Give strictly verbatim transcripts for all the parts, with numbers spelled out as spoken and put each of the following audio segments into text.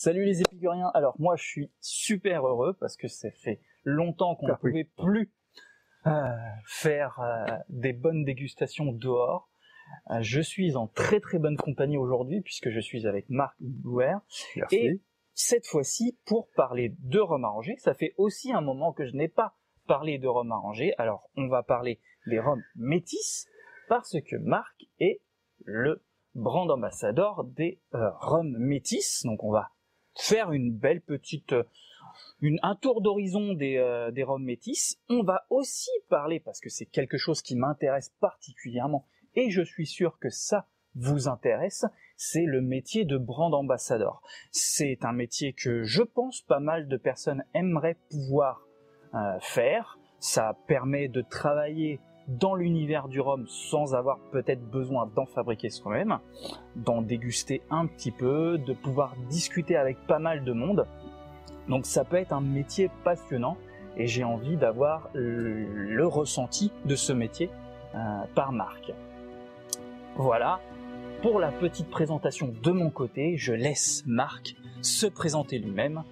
Salut les épicuriens. Alors moi je suis super heureux parce que ça fait longtemps qu'on ne pouvait plus euh, faire euh, des bonnes dégustations dehors. Euh, je suis en très très bonne compagnie aujourd'hui puisque je suis avec Marc Blouer. Merci. Et cette fois-ci pour parler de rhum arrangé. Ça fait aussi un moment que je n'ai pas parlé de rhum arrangé. Alors on va parler des rhums métis parce que Marc est le brand ambassadeur des euh, rhums métis. Donc on va faire une belle petite, une, un tour d'horizon des, euh, des rhums métis. On va aussi parler, parce que c'est quelque chose qui m'intéresse particulièrement, et je suis sûr que ça vous intéresse, c'est le métier de brand ambassadeur. C'est un métier que je pense pas mal de personnes aimeraient pouvoir euh, faire. Ça permet de travailler dans l'univers du rhum sans avoir peut-être besoin d'en fabriquer soi-même, d'en déguster un petit peu, de pouvoir discuter avec pas mal de monde. Donc ça peut être un métier passionnant et j'ai envie d'avoir le, le ressenti de ce métier euh, par Marc. Voilà, pour la petite présentation de mon côté, je laisse Marc se présenter lui-même.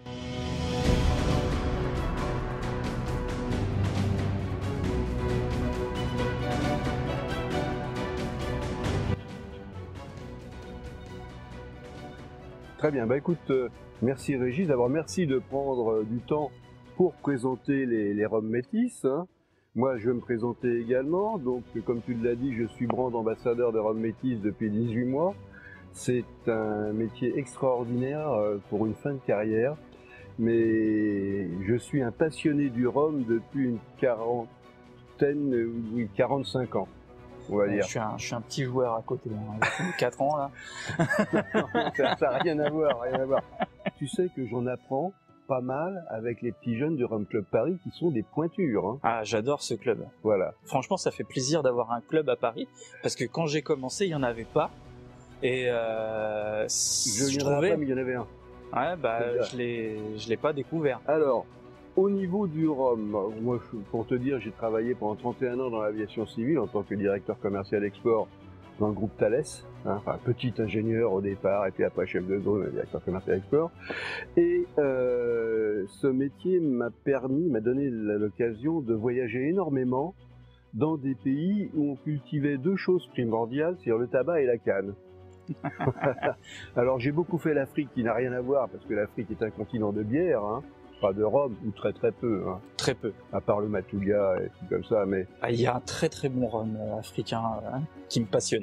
Très bien, bah écoute, euh, merci Régis, d'abord merci de prendre euh, du temps pour présenter les, les rhums métis. Hein. Moi je vais me présenter également, donc comme tu l'as dit, je suis brand ambassadeur de rhum métis depuis dix-huit mois. C'est un métier extraordinaire euh, pour une fin de carrière, mais je suis un passionné du rhum depuis une quarantaine, euh, oui, quarante-cinq ans. On va dire. Je suis, un, je suis un petit joueur à côté, hein, quatre ans là. non, ça n'a rien à voir, rien à voir. Tu sais que j'en apprends pas mal avec les petits jeunes du Rhum Club Paris qui sont des pointures. Hein. Ah, j'adore ce club. Voilà. Franchement, ça fait plaisir d'avoir un club à Paris parce que quand j'ai commencé, il n'y en avait pas. Et euh, je je trouvais... pas, mais il y en avait un. Ouais, bah, je l'ai, je l'ai pas découvert. Alors, au niveau du rhum, moi, pour te dire, j'ai travaillé pendant trente et un ans dans l'aviation civile en tant que directeur commercial export dans le groupe Thales, hein, enfin petit ingénieur au départ et puis après chef de zone, directeur commercial export. Et euh, ce métier m'a permis, m'a donné l'occasion de voyager énormément dans des pays où on cultivait deux choses primordiales, c'est-à-dire le tabac et la canne. Alors j'ai beaucoup fait l'Afrique qui n'a rien à voir parce que l'Afrique est un continent de bière, hein. Pas de rhum, ou très très peu. Hein. Très peu. À part le Matouga et tout comme ça, mais... Ah, il y a un très très bon rhum euh, africain hein, qui me passionne.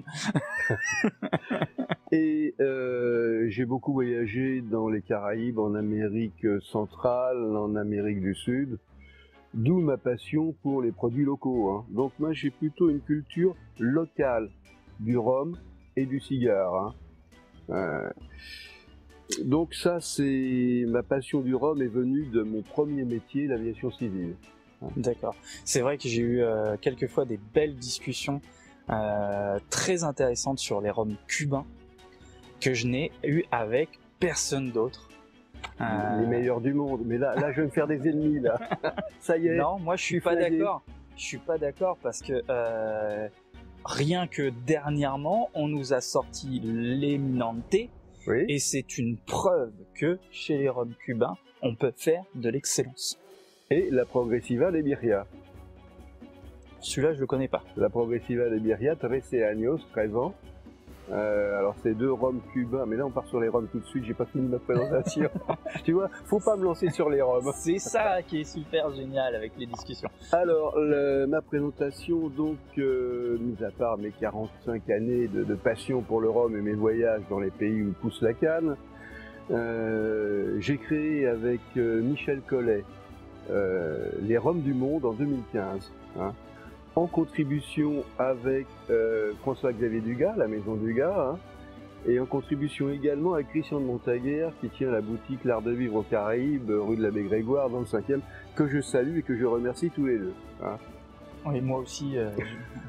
Et euh, j'ai beaucoup voyagé dans les Caraïbes, en Amérique centrale, en Amérique du Sud, d'où ma passion pour les produits locaux. Hein. Donc moi j'ai plutôt une culture locale du rhum et du cigare. Hein. Euh, Donc ça, c'est ma passion du rhum est venue de mon premier métier, l'aviation civile. D'accord. C'est vrai que j'ai eu euh, quelquefois des belles discussions euh, très intéressantes sur les rhums cubains que je n'ai eu avec personne d'autre. Euh... Les meilleurs du monde. Mais là, là, je vais me faire des ennemis là. Ça y est. Non, moi je suis pas d'accord. Je suis pas d'accord parce que euh, rien que dernièrement, on nous a sorti l'Eminente. Oui. Et c'est une preuve que chez les rhums cubains, on peut faire de l'excellence. Et la Progressiva de Birria. Celui-là, je le connais pas. La Progressiva de Birria, trece años, treize ans. Euh, alors c'est deux rhums cubains, mais là on part sur les rhums tout de suite, j'ai pas fini ma présentation. Tu vois, faut pas me lancer sur les rhums. C'est ça qui est super génial avec les discussions. Alors, le, ma présentation, donc, euh, mis à part mes quarante-cinq années de, de passion pour le rhum et mes voyages dans les pays où pousse la canne, euh, j'ai créé avec euh, Michel Collet euh, les rhums du monde en deux mille quinze. Hein. En contribution avec euh, François-Xavier Dugas, la maison Dugas, hein, et en contribution également avec Christian de Montaguer, qui tient la boutique L'Art de Vivre aux Caraïbes, rue de l'Abbé Grégoire, dans le cinquième, que je salue et que je remercie tous les deux. Hein. Oui, moi aussi. Euh...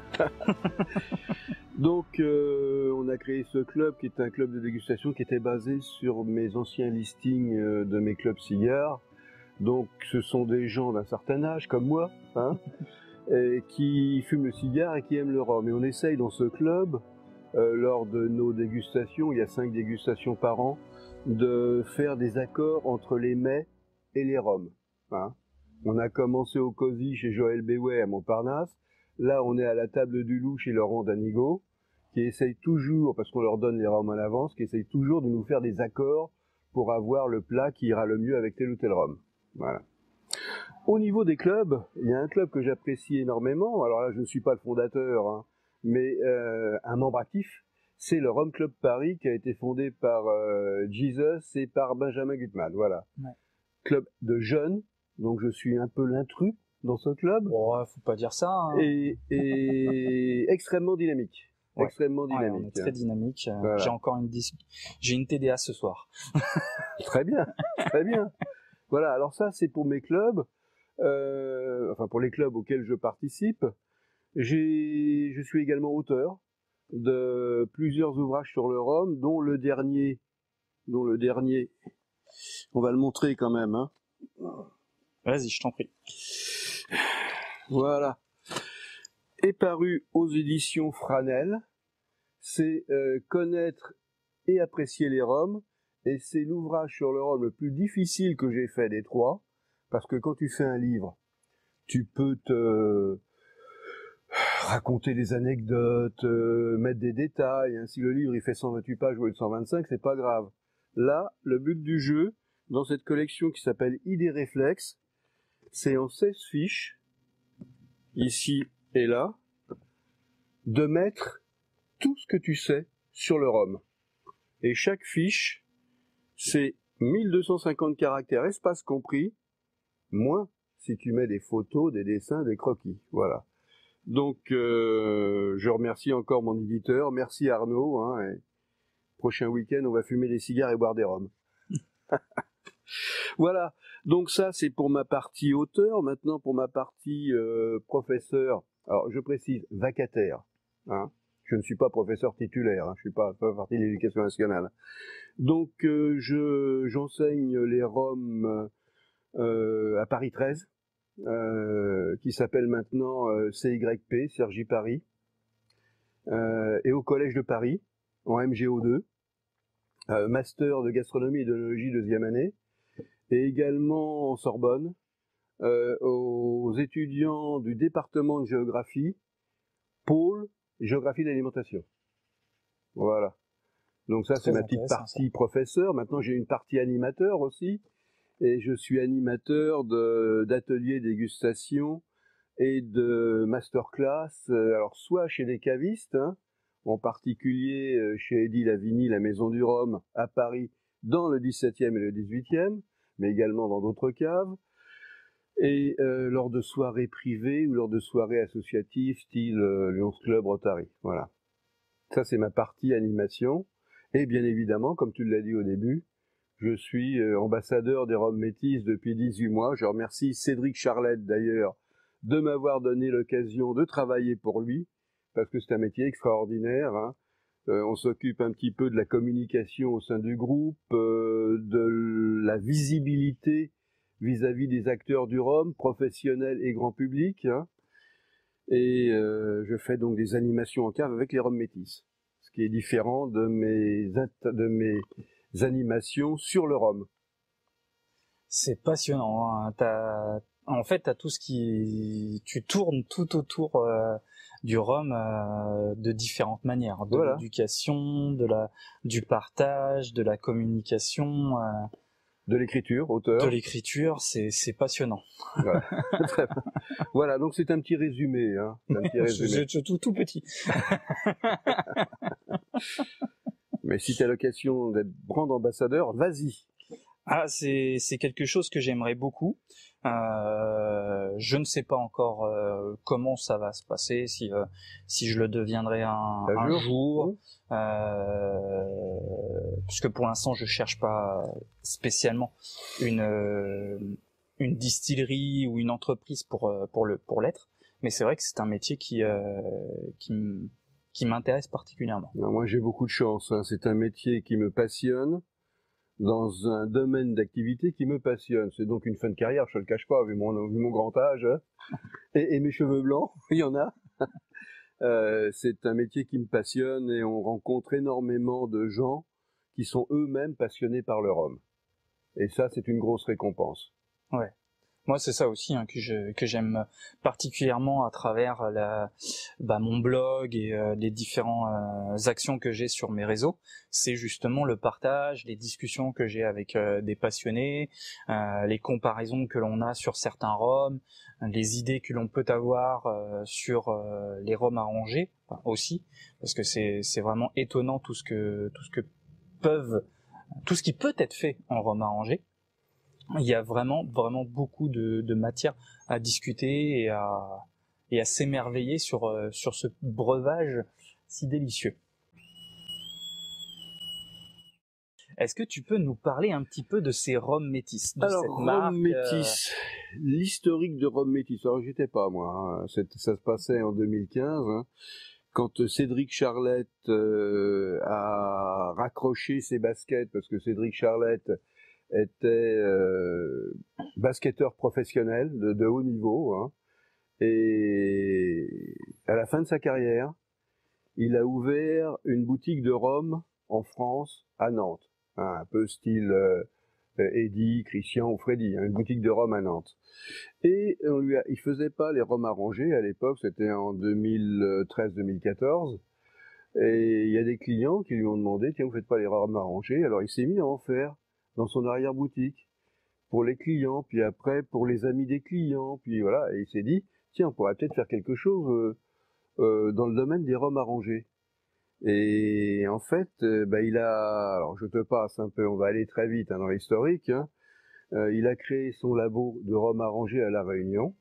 Donc, euh, on a créé ce club qui est un club de dégustation qui était basé sur mes anciens listings euh, de mes clubs cigares. Donc, ce sont des gens d'un certain âge, comme moi, hein, et qui fument le cigare et qui aiment le rhum. Et on essaye dans ce club, euh, lors de nos dégustations, il y a cinq dégustations par an, de faire des accords entre les mets et les rhums. Hein. On a commencé au COSI chez Joël Béouet à Montparnasse. Là, on est à la table du loup chez Laurent Danigo, qui essaye toujours, parce qu'on leur donne les rhums à l'avance, qui essaye toujours de nous faire des accords pour avoir le plat qui ira le mieux avec tel ou tel rhum. Voilà. Au niveau des clubs, il y a un club que j'apprécie énormément. Alors là, je ne suis pas le fondateur, hein, mais euh, un membre actif, c'est le Rhum Club Paris qui a été fondé par euh, Jesus et par Benjamin Gutmann. Voilà. Ouais. Club de jeunes, donc je suis un peu l'intrus dans ce club. Oh, faut pas dire ça. Hein. Et, et extrêmement dynamique. Ouais. Extrêmement dynamique. Ouais, on est très dynamique. Voilà. J'ai encore une dis... j'ai une T D A ce soir. Très bien, très bien. Voilà. Alors ça, c'est pour mes clubs, euh, enfin pour les clubs auxquels je participe. J'ai, je suis également auteur de plusieurs ouvrages sur le rhum, dont le dernier, dont le dernier, on va le montrer quand même. Hein. Vas-y, je t'en prie. Voilà. Est paru aux éditions Franel. C'est euh, connaître et apprécier les rhums, et c'est l'ouvrage sur le rhum le plus difficile que j'ai fait des trois, parce que quand tu fais un livre, tu peux te raconter des anecdotes, euh, mettre des détails. Hein. Si le livre il fait cent vingt-huit pages ou cent vingt-cinq, c'est pas grave. Là, le but du jeu, dans cette collection qui s'appelle Idées Réflexes, c'est en seize fiches, ici et là, de mettre tout ce que tu sais sur le rhum. Et chaque fiche, c'est mille deux cent cinquante caractères, espace compris, moins si tu mets des photos, des dessins, des croquis. Voilà. Donc, euh, je remercie encore mon éditeur. Merci Arnaud. Hein, et prochain week-end, on va fumer des cigares et boire des rhums. Voilà. Donc ça, c'est pour ma partie auteur. Maintenant, pour ma partie euh, professeur. Alors, je précise, vacataire. Hein. Je ne suis pas professeur titulaire. Hein, je suis pas, pas partie de l'éducation nationale. Donc, euh, je j'enseigne les rhums euh, à Paris treize. Euh, qui s'appelle maintenant euh, C Y P, Cergy Paris, euh, et au Collège de Paris, en M G O deux, euh, Master de Gastronomie et d'Œnologie deuxième année, et également en Sorbonne, euh, aux étudiants du département de géographie, pôle géographie de l'alimentation. Voilà. Donc ça, c'est ma petite partie ça. Professeur. Maintenant, j'ai une partie animateur aussi. Et je suis animateur de, d'ateliers dégustation et de masterclass, euh, alors soit chez des cavistes, hein, en particulier euh, chez Eddy Lavigny, la Maison du Rhum, à Paris, dans le dix-septième et le dix-huitième, mais également dans d'autres caves, et euh, lors de soirées privées ou lors de soirées associatives, style euh, Lions Club, Rotary. Voilà. Ça, c'est ma partie animation. Et bien évidemment, comme tu l'as dit au début, je suis ambassadeur des rhums métis depuis dix-huit mois. Je remercie Cédric Charlette d'ailleurs de m'avoir donné l'occasion de travailler pour lui, parce que c'est un métier extraordinaire. Hein. Euh, on s'occupe un petit peu de la communication au sein du groupe, euh, de la visibilité vis-à-vis des acteurs du rhum, professionnels et grand public. Hein. Et euh, je fais donc des animations en cave avec les rhums métis, ce qui est différent de mes... de mes animations sur le rhum. C'est passionnant. Hein. T'as, en fait, t'as tout ce qui, tu tournes tout autour euh, du rhum euh, de différentes manières, de voilà. L'éducation, de la, du partage, de la communication, euh, de l'écriture, auteur. De l'écriture, c'est c'est passionnant. Voilà. Voilà, donc c'est un petit résumé, hein. Un petit résumé. je, je, tout tout petit. Mais si tu as l'occasion d'être brand ambassadeur, vas-y. Ah, c'est c'est quelque chose que j'aimerais beaucoup. Euh, je ne sais pas encore euh, comment ça va se passer, si euh, si je le deviendrai un, un jour, jour euh, puisque pour l'instant je cherche pas spécialement une euh, une distillerie ou une entreprise pour pour le pour l'être. Mais c'est vrai que c'est un métier qui euh, qui qui m'intéresse particulièrement. Non, moi j'ai beaucoup de chance, hein. C'est un métier qui me passionne, dans un domaine d'activité qui me passionne. C'est donc une fin de carrière, je ne le cache pas, vu mon, vu mon grand âge, hein. et, et mes cheveux blancs, il y en a. euh, c'est un métier qui me passionne et on rencontre énormément de gens qui sont eux-mêmes passionnés par le rhum. Et ça, c'est une grosse récompense. Ouais. Moi, c'est ça aussi hein, que je que j'aime particulièrement à travers la, bah, mon blog et euh, les différentes euh, actions que j'ai sur mes réseaux. C'est justement le partage, les discussions que j'ai avec euh, des passionnés, euh, les comparaisons que l'on a sur certains rhums, les idées que l'on peut avoir euh, sur euh, les rhums arrangés enfin, aussi, parce que c'est c'est vraiment étonnant tout ce que tout ce que peuvent tout ce qui peut être fait en rhum arrangé. Il y a vraiment, vraiment beaucoup de, de matière à discuter et à, et à s'émerveiller sur, euh, sur ce breuvage si délicieux. Est-ce que tu peux nous parler un petit peu de ces rhums métis, de Alors, cette Rhum marque Métis, euh... l'historique de Rhum Métis. Alors, j'étais pas moi. Hein. Ça se passait en deux mille quinze, hein, quand Cédric Charlette euh, a raccroché ses baskets, parce que Cédric Charlette était euh, basketteur professionnel de, de haut niveau, hein, et à la fin de sa carrière, il a ouvert une boutique de rhum en France, à Nantes, hein, un peu style euh, Eddy, Christian ou Freddy, hein, une boutique de rhum à Nantes. Et on lui a, il faisait pas les rhums arrangés à l'époque, c'était en deux mille treize deux mille quatorze, et il y a des clients qui lui ont demandé, tiens, vous faites pas les rhums arrangés? Alors il s'est mis à en faire dans son arrière-boutique, pour les clients, puis après pour les amis des clients, puis voilà, et il s'est dit, tiens, on pourrait peut-être faire quelque chose euh, euh, dans le domaine des rhums arrangés. Et en fait, euh, bah, il a, alors je te passe un peu, on va aller très vite hein, dans l'historique, hein, euh, il a créé son labo de rhum arrangé à La Réunion.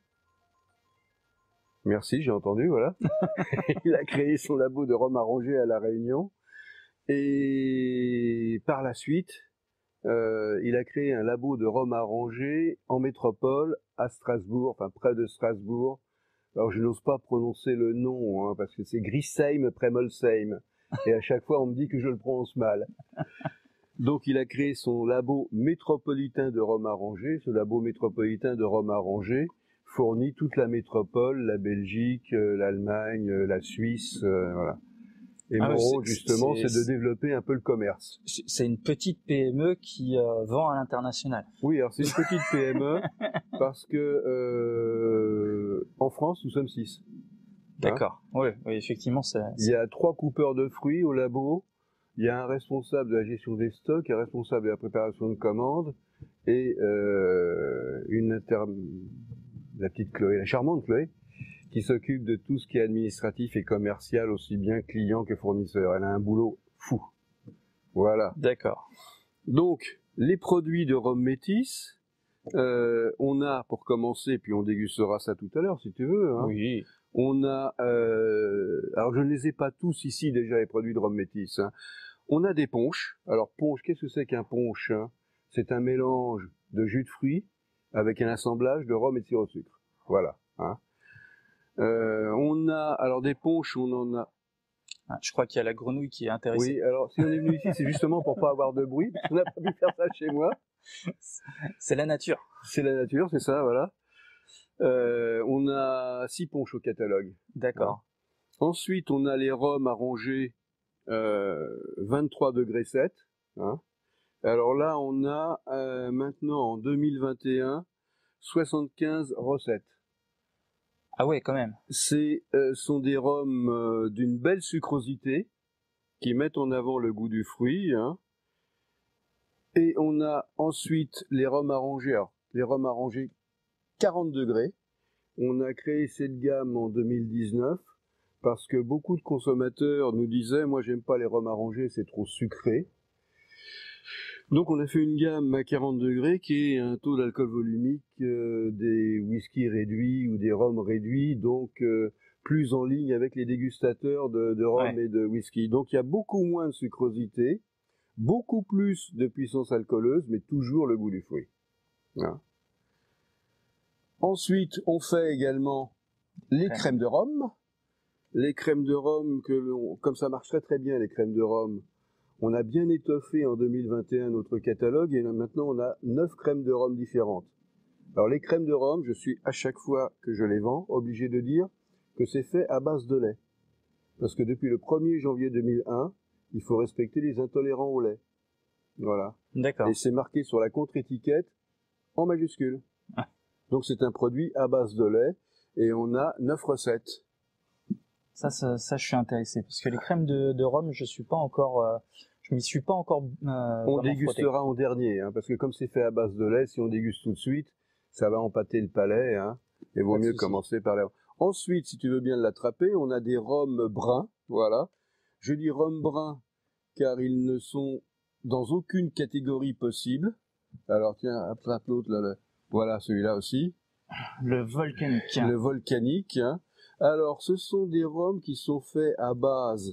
Merci, j'ai entendu, voilà. Il a créé son labo de rhum arrangé à La Réunion, et par la suite, Euh, il a créé un labo de rhum arrangé en métropole à Strasbourg, enfin près de Strasbourg. Alors je n'ose pas prononcer le nom, hein, parce que c'est Grisheim Premolsheim, et à chaque fois on me dit que je le prononce mal. Donc il a créé son labo métropolitain de rhum arrangé. Ce labo métropolitain de rhum arrangé fournit toute la métropole, la Belgique, l'Allemagne, la Suisse, euh, voilà. Et ah mon ouais, rôle, justement, c'est de c'est... développer un peu le commerce. C'est une petite P M E qui euh, vend à l'international. Oui, alors c'est une petite P M E parce que euh, en France, nous sommes six. D'accord. Hein oui, oui, effectivement, c'est. Il y a trois coupeurs de fruits au labo. Il y a un responsable de la gestion des stocks, un responsable de la préparation de commandes et euh, une inter... la petite Chloé, la charmante Chloé, qui s'occupe de tout ce qui est administratif et commercial, aussi bien client que fournisseur. Elle a un boulot fou. Voilà. D'accord. Donc, les produits de rhum métis, euh, on a, pour commencer, puis on dégustera ça tout à l'heure, si tu veux. Hein, oui. On a, euh, alors je ne les ai pas tous ici déjà, les produits de rhum métis. Hein. On a des punchs. Alors, punch, qu'est-ce que c'est qu'un punch hein? C'est un mélange de jus de fruits avec un assemblage de rhum et de sirop de sucre. Voilà. Hein. Euh, on a, alors des punchs, on en a. Ah, je crois qu'il y a la grenouille qui est intéressée. Oui, alors si on est venu ici, c'est justement pour pas avoir de bruit, parce qu'on n'a pas pu faire ça chez moi. C'est la nature. C'est la nature, c'est ça, voilà. Euh, on a six punchs au catalogue. D'accord. Hein. Ensuite, on a les rhums arrangés euh, vingt-trois degrés sept. Hein. Alors là, on a euh, maintenant en deux mille vingt et un soixante-quinze recettes. Ah ouais, quand même. C'est euh, sont des rhums euh, d'une belle sucrosité qui mettent en avant le goût du fruit. Hein. Et on a ensuite les rhums arrangés. Alors, les rhums arrangés quarante degrés. On a créé cette gamme en deux mille dix-neuf parce que beaucoup de consommateurs nous disaient « Moi, j'aime pas les rhums arrangés, c'est trop sucré ». Donc on a fait une gamme à quarante degrés qui est un taux d'alcool volumique euh, des whiskies réduits ou des rhums réduits, donc euh, plus en ligne avec les dégustateurs de, de rhum ouais. et de whisky. Donc il y a beaucoup moins de sucrosité, beaucoup plus de puissance alcooleuse, mais toujours le goût du fruit. Hein. Ensuite, on fait également les crèmes de rhum. Les crèmes de rhum, que l'on, comme ça marche très très bien les crèmes de rhum, on a bien étoffé en deux mille vingt et un notre catalogue et là, maintenant on a neuf crèmes de rhum différentes. Alors les crèmes de rhum, je suis à chaque fois que je les vends obligé de dire que c'est fait à base de lait. Parce que depuis le premier janvier deux mille un, il faut respecter les intolérants au lait. Voilà. D'accord. Et c'est marqué sur la contre-étiquette en majuscule. Ah. Donc c'est un produit à base de lait et on a neuf recettes. Ça, ça, ça, je suis intéressé parce que les crèmes de, de rhum, je suis pas encore, euh, je m'y suis pas encore. Euh, on dégustera frotté. En dernier, hein, parce que comme c'est fait à base de lait, si on déguste tout de suite, ça va empâter le palais. Hein, et vaut mieux commencer par les. Ensuite, si tu veux bien l'attraper, on a des rhums bruns. Voilà. Je dis rhum brun car ils ne sont dans aucune catégorie possible. Alors tiens, attrape l'autre là, là. Voilà celui-là aussi. Le volcanique. Le volcanique. Hein. Alors, ce sont des rhums qui sont faits à base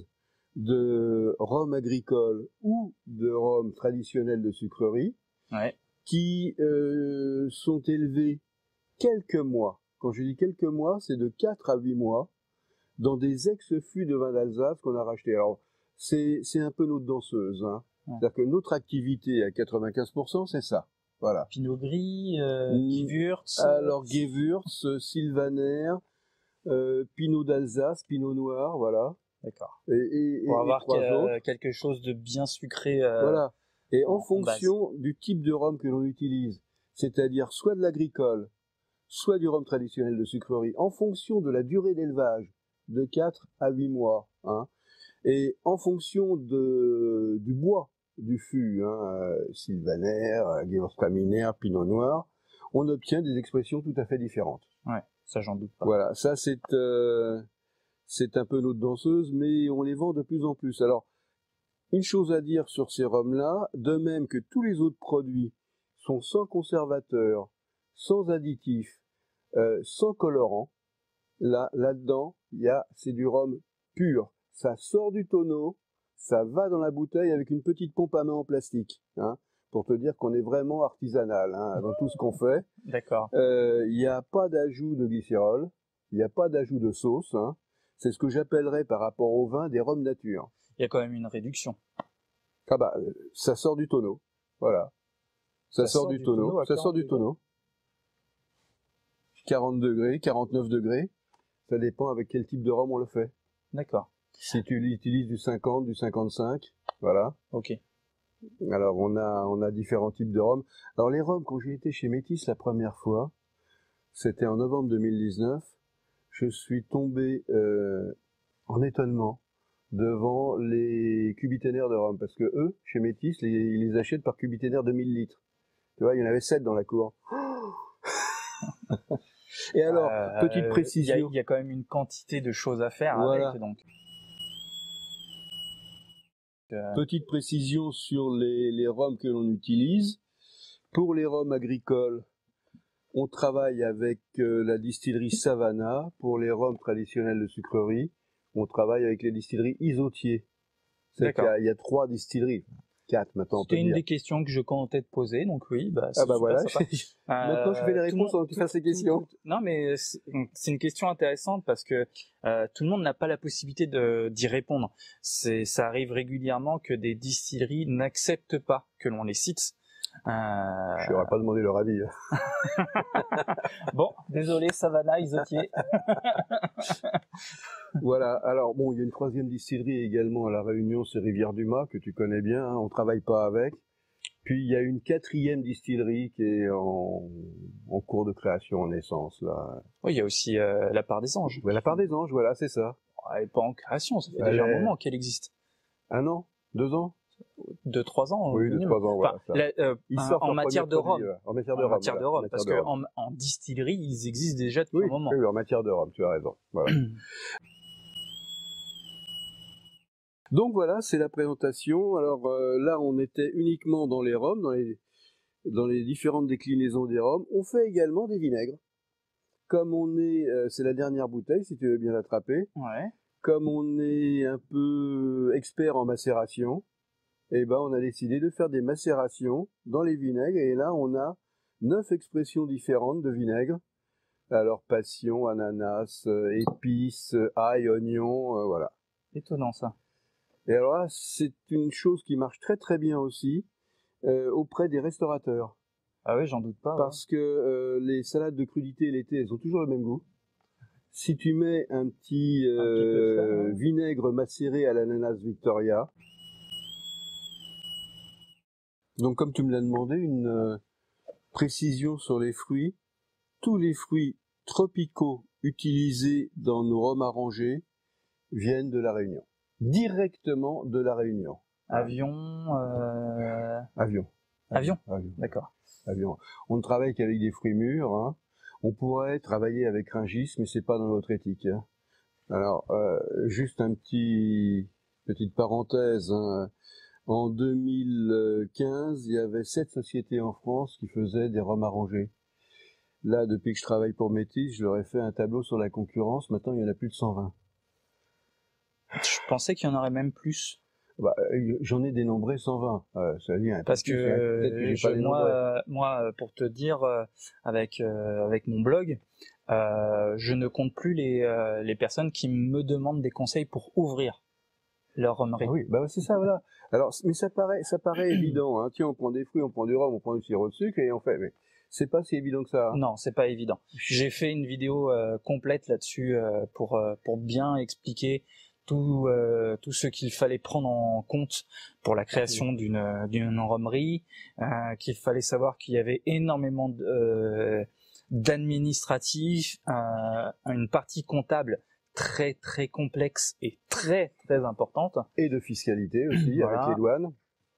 de rhum agricole ou de rhum traditionnel de sucrerie, ouais. qui euh, sont élevés quelques mois. Quand je dis quelques mois, c'est de quatre à huit mois, dans des ex-fûts de vin d'Alsace qu'on a rachetés. Alors, c'est, c'est un peu notre danseuse. Hein. Ouais. C'est-à-dire que notre activité à quatre-vingt-quinze pour cent, c'est ça. Voilà. Pinot gris, euh, Gewürz. Alors, Gewürz, Sylvaner, euh, Pinot d'Alsace, Pinot noir, voilà. D'accord. Et, et, Pour et, avoir et que, quelque chose de bien sucré. Euh, voilà. Et en, en fonction base. du type de rhum que l'on utilise, c'est-à-dire soit de l'agricole, soit du rhum traditionnel de sucrerie, en fonction de la durée d'élevage, de quatre à huit mois, hein, et en fonction de, du bois du fût, hein, euh, Sylvaner, Gewürztraminer, Pinot noir, on obtient des expressions tout à fait différentes. Ouais, ça j'en doute pas. Voilà, ça c'est euh, c'est un peu notre danseuse, mais on les vend de plus en plus. Alors, une chose à dire sur ces rhums-là, de même que tous les autres produits sont sans conservateur, sans additifs, euh, sans colorant, là, là-dedans, il y a, c'est du rhum pur. Ça sort du tonneau, ça va dans la bouteille avec une petite pompe à main en plastique, hein, pour te dire qu'on est vraiment artisanal, hein, dans tout ce qu'on fait. D'accord. Euh, il n'y a pas d'ajout de glycérol, il n'y a pas d'ajout de sauce, hein. C'est ce que j'appellerais par rapport au vin des rhums nature. Il y a quand même une réduction. Ah bah, ça sort du tonneau, voilà. Ça, ça sort, sort du, du tonneau, tonneau ça sort du tonneau. quarante degrés, quarante-neuf degrés, ça dépend avec quel type de rhum on le fait. D'accord. Si tu utilises du cinquante, du cinquante-cinq, voilà. Ok. Alors on a on a différents types de rhum. Alors les rhums, quand j'ai été chez Métis la première fois, c'était en novembre deux mille dix-neuf, je suis tombé euh, en étonnement devant les cubiténaires de rhum, parce que eux, chez Métis, les, ils les achètent par cubiténaire de mille litres. Tu vois, il y en avait sept dans la cour. Et alors, euh, petite précision. Il y, y a quand même une quantité de choses à faire voilà. avec, donc. Euh... Petite précision sur les, les rhums que l'on utilise. Pour les rhums agricoles, on travaille avec euh, la distillerie Savannah. Pour les rhums traditionnels de sucrerie, on travaille avec les distilleries Isotier. C'est qu'il y a, il y a trois distilleries. Quatre maintenant. C'était une dire. des questions que je comptais te poser, donc oui. Bah, ah bah super, voilà. maintenant, je fais les réponses avant que tu fasses ces questions. Tout, tout, non, mais c'est une question intéressante parce que euh, tout le monde n'a pas la possibilité de d'y répondre. C'est, ça arrive régulièrement que des distilleries n'acceptent pas que l'on les cite. Euh... Je n'aurais pas demandé leur avis. Bon, désolé, Savannah, Isotier. Voilà, alors bon, il y a une troisième distillerie également à La Réunion, c'est Rivière-du-Mât, que tu connais bien, hein, on travaille pas avec. Puis il y a une quatrième distillerie qui est en, en cours de création, en naissance, là. Oui, il y a aussi euh, la part des anges. Ouais, la part des anges, voilà, c'est ça. Elle n'est pas en création, ça fait Elle déjà est... un moment qu'elle existe. Un an? Deux ans? Deux, trois ans. Oui, deux, trois ans, voilà. Enfin, la, euh, en, matière de rhum. En matière de en rhum. Matière voilà, de rhum, matière parce qu'en en distillerie, ils existent déjà depuis oui, un moment. Oui, en matière de rhum, tu as raison. Voilà. Donc voilà, c'est la présentation. Alors euh, là, on était uniquement dans les rhums, dans les, dans les différentes déclinaisons des rhums. On fait également des vinaigres. Comme on est, euh, c'est la dernière bouteille, si tu veux bien l'attraper. Ouais. Comme on est un peu expert en macération, eh ben, on a décidé de faire des macérations dans les vinaigres. Et là, on a neuf expressions différentes de vinaigre. Alors, passion, ananas, euh, épices, ail, oignon, euh, voilà. Étonnant, ça. Et alors là, c'est une chose qui marche très très bien aussi euh, auprès des restaurateurs. Ah oui, j'en doute pas. Parce ouais. que euh, les salades de crudité l'été, elles ont toujours le même goût. Si tu mets un petit, euh, un petit ça, ouais. vinaigre macéré à l'ananas Victoria, Donc comme tu me l'as demandé, une euh, précision sur les fruits. Tous les fruits tropicaux utilisés dans nos rhums arrangés viennent de la Réunion. Directement de la Réunion. Avion, euh... Avion. Avion, Avion. D'accord. Avion. On ne travaille qu'avec des fruits mûrs. Hein. On pourrait travailler avec Rungis, mais c'est pas dans notre éthique. Hein. Alors, euh, juste un petit petite parenthèse. Hein. En deux mille quinze, il y avait sept sociétés en France qui faisaient des rhums arrangés. Là, depuis que je travaille pour Métis, je leur ai fait un tableau sur la concurrence. Maintenant, il y en a plus de cent vingt. Je pensais qu'il y en aurait même plus. Bah, j'en ai dénombré cent vingt. Euh, ça dit, Parce que, que je, moi, moi, pour te dire, avec euh, avec mon blog, euh, je ne compte plus les euh, les personnes qui me demandent des conseils pour ouvrir leur rhumerie. Ah oui, bah c'est ça, voilà. Alors, mais ça paraît, ça paraît évident. Hein. Tiens, on prend des fruits, on prend du rhum, on prend du sirop de sucre et on fait. Mais c'est pas si évident que ça. Hein. Non, c'est pas évident. J'ai fait une vidéo euh, complète là-dessus euh, pour euh, pour bien expliquer tout euh, tout ce qu'il fallait prendre en compte pour la création d'une d'une rhumerie, euh, qu'il fallait savoir qu'il y avait énormément de, euh, d'administratifs, euh, une partie comptable très très complexe et très très importante, et de fiscalité aussi. Voilà. Avec les douanes.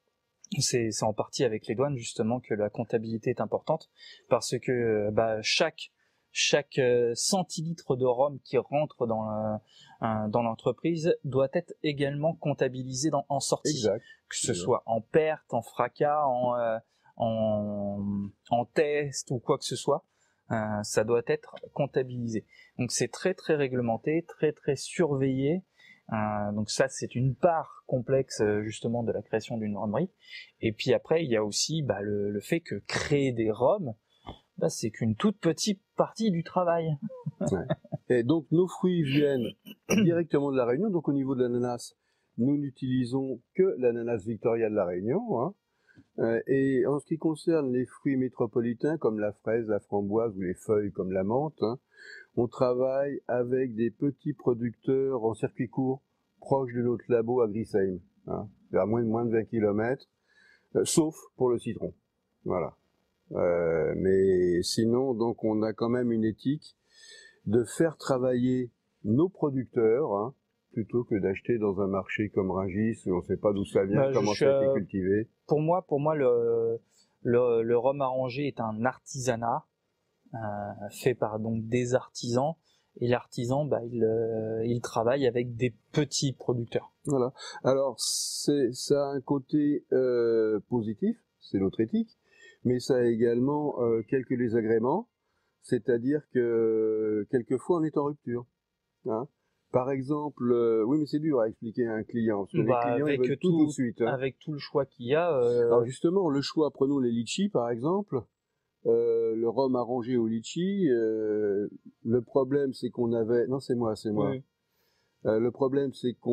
C'est c'est en partie avec les douanes justement que la comptabilité est importante, parce que bah chaque chaque centilitre de rhum qui rentre dans le, dans l'entreprise doit être également comptabilisé dans, en sortie, exact. Que ce exact. Soit en perte, en fracas, en, euh, en, en test ou quoi que ce soit, euh, ça doit être comptabilisé. Donc c'est très très réglementé, très très surveillé. Euh, donc ça c'est une part complexe justement de la création d'une rhumerie. Et puis après il y a aussi bah, le, le fait que créer des rhums, bah, c'est qu'une toute petite partie du travail. Ouais. Et donc nos fruits viennent directement de la Réunion. Donc au niveau de l'ananas, nous n'utilisons que l'ananas Victoria de la Réunion. Hein. Euh, et en ce qui concerne les fruits métropolitains comme la fraise, la framboise ou les feuilles comme la menthe, hein, on travaille avec des petits producteurs en circuit court proches de notre labo à Grisheim, hein, à moins de moins de vingt kilomètres, euh, sauf pour le citron. Voilà. Euh, mais sinon, donc, on a quand même une éthique de faire travailler nos producteurs, hein, plutôt que d'acheter dans un marché comme Rungis où on ne sait pas d'où ça vient, bah, comment ça a été cultivé. Pour moi, pour moi, le le, le rhum arrangé est un artisanat euh, fait par donc des artisans. Et l'artisan, bah, il, euh, il travaille avec des petits producteurs. Voilà. Alors, c'est, ça a un côté euh, positif, c'est notre éthique, mais ça a également euh, quelques désagréments, c'est-à-dire que quelquefois on est en rupture. Hein. Par exemple, euh, oui, mais c'est dur à expliquer à un client, parce que bah, les clients avec ils veulent tout, tout de suite. Hein. Avec tout le choix qu'il y a. Euh... Alors justement, le choix, prenons les litchis par exemple. Euh, le rhum arrangé au litchi, euh, le problème c'est qu'on avait... Non, c'est moi, c'est moi. Oui. Euh, le problème c'est qu'on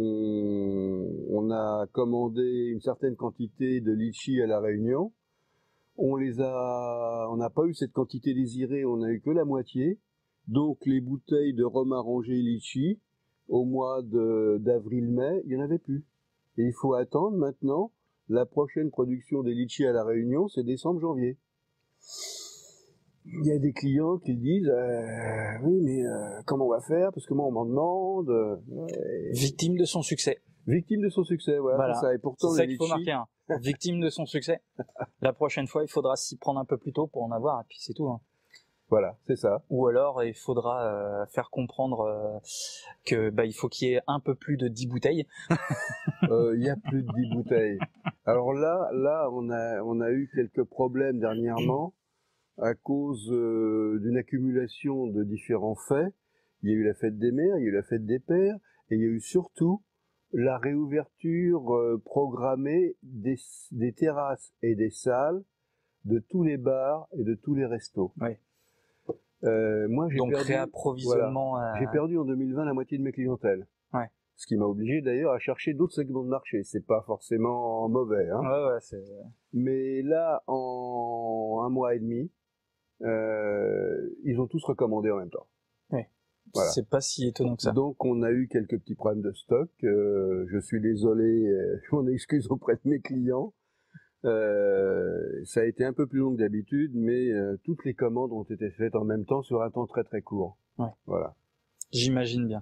on a commandé une certaine quantité de litchi à la Réunion. On les a... On n'a pas eu cette quantité désirée, on n'a eu que la moitié. Donc les bouteilles de rhum arrangé litchi, au mois de, d'avril-mai, il n'y en avait plus. Et il faut attendre maintenant, la prochaine production des litchis à la Réunion, c'est décembre-janvier. Il y a des clients qui disent euh, oui mais euh, comment on va faire parce que moi on m'en demande euh, ouais. Victime de son succès victime de son succès voilà, voilà. C'est ça et pourtant c'est ça les qu'il faut marquer hein. Victime de son succès. La prochaine fois il faudra s'y prendre un peu plus tôt pour en avoir et puis c'est tout hein. Voilà, c'est ça. Ou alors il faudra euh, faire comprendre euh, que bah il faut qu'il y ait un peu plus de dix bouteilles. euh, il y a plus de dix bouteilles. Alors là là on a on a eu quelques problèmes dernièrement à cause euh, d'une accumulation de différents faits. Il y a eu la fête des mères, il y a eu la fête des pères, et il y a eu surtout la réouverture euh, programmée des, des terrasses et des salles de tous les bars et de tous les restos. Oui. Euh, moi, j'ai Donc perdu, réapprovisionnement. Voilà, à... J'ai perdu en deux mille vingt la moitié de mes clientèles. Ouais. Ce qui m'a obligé d'ailleurs à chercher d'autres segments de marché. C'est pas forcément mauvais. Hein. Ouais, ouais, c'est... Mais là, en un mois et demi, Euh, ils ont tous recommandé en même temps. Oui. Voilà. C'est pas si étonnant que ça. Donc on a eu quelques petits problèmes de stock. Euh, je suis désolé, euh, je m'en excuse auprès de mes clients. Euh, ça a été un peu plus long que d'habitude, mais euh, toutes les commandes ont été faites en même temps sur un temps très très court. Ouais. Voilà. J'imagine bien.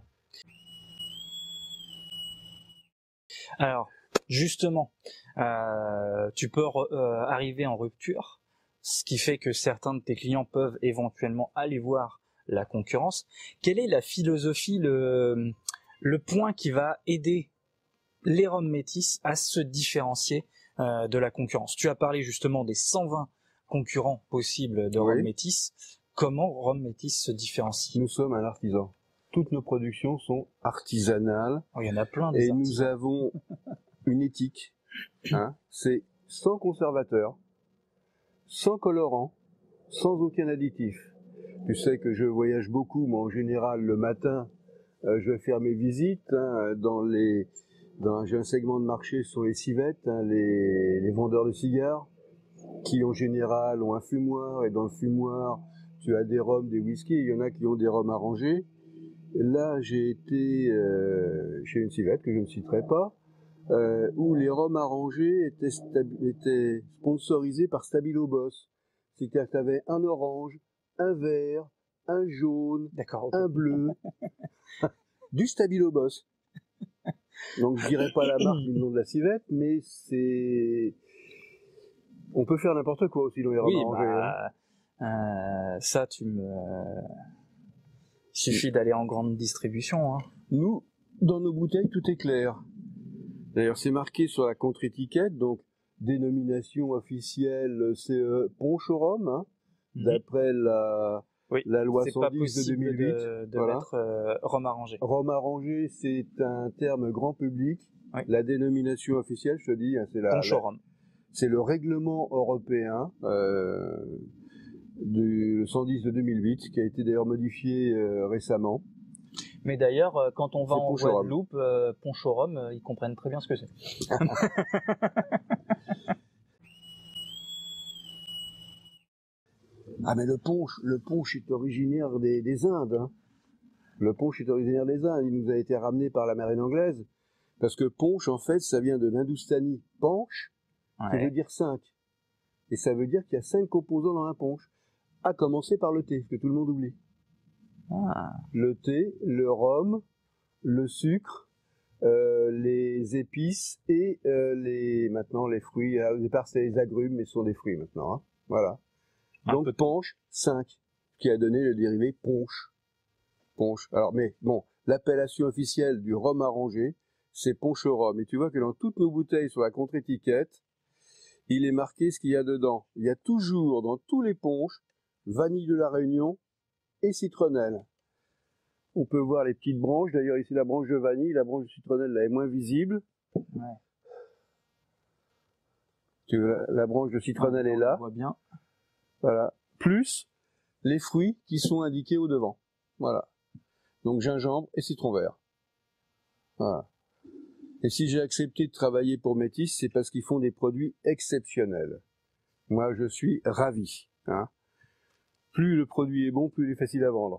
Alors, justement, euh, tu peux euh, arriver en rupture, ce qui fait que certains de tes clients peuvent éventuellement aller voir la concurrence. Quelle est la philosophie, le, le point qui va aider les rhums métis à se différencier euh, de la concurrence? Tu as parlé justement des cent vingt concurrents possibles de Oui. rhum métis. Comment rhum métis se différencie? Nous sommes un artisan. Toutes nos productions sont artisanales. Oh, il y en a plein. Des et artisans. Nous avons une éthique. Hein, c'est sans conservateur, sans colorant, sans aucun additif. Tu sais que je voyage beaucoup, moi en général le matin, euh, je vais faire mes visites hein, dans les, dans, j'ai un segment de marché sur les civettes, hein, les, les vendeurs de cigares, qui en général ont un fumoir, et dans le fumoir, tu as des rhums, des whiskies, il y en a qui ont des rhums arrangés. Là, j'ai été euh, chez une civette que je ne citerai pas, euh, où les rhums arrangés étaient, étaient sponsorisés par Stabilo Boss. C'est-à-dire que tu avais un orange, un vert, un jaune, okay. un bleu, du Stabilo Boss. Donc je dirais pas la marque du nom de la civette, mais c'est... On peut faire n'importe quoi aussi dans les rhums oui, arrangés. Bah, hein. euh, ça, tu me... Il suffit d'aller en grande distribution. Hein. Nous, dans nos bouteilles, tout est clair. D'ailleurs, c'est marqué sur la contre-étiquette, donc dénomination officielle, c'est euh, punch au rhum, hein, mmh. d'après la, oui, la loi cent dix de deux mille huit. De, de voilà. mettre euh, rhum arrangé. Rhum arrangé, c'est un terme grand public. Oui. La dénomination officielle, je te dis, hein, c'est la, punch au rhum. C'est le règlement européen euh, du cent dix de deux mille huit, qui a été d'ailleurs modifié euh, récemment. Mais d'ailleurs, quand on va en Guadeloupe, euh, punch au rhum, euh, ils comprennent très bien ce que c'est. Ah mais le punch, le punch est originaire des, des Indes. Hein. Le punch est originaire des Indes. Il nous a été ramené par la marine anglaise. Parce que punch, en fait, ça vient de l'hindoustani punch, ouais. qui veut dire cinq. Et ça veut dire qu'il y a cinq composants dans un punch. À commencer par le thé, que tout le monde oublie. Ah. Le thé, le rhum, le sucre, euh, les épices et euh, les maintenant les fruits. Au départ c'était les agrumes, mais ce sont des fruits maintenant. Hein. Voilà. Donc punch cinq, qui a donné le dérivé punch. Punch. Alors mais bon, l'appellation officielle du rhum arrangé, c'est punch au rhum. Et tu vois que dans toutes nos bouteilles sur la contre-étiquette, il est marqué ce qu'il y a dedans. Il y a toujours dans tous les punchs vanille de la Réunion et citronnelle. On peut voir les petites branches. D'ailleurs, ici, la branche de vanille, la branche de citronnelle, là, est moins visible. Ouais. Tu vois, la branche de citronnelle ouais, est là. On voit bien. Voilà. Plus les fruits qui sont indiqués au devant. Voilà. Donc, gingembre et citron vert. Voilà. Et si j'ai accepté de travailler pour Métis, c'est parce qu'ils font des produits exceptionnels. Moi, je suis ravi. Hein. Plus le produit est bon, plus il est facile à vendre.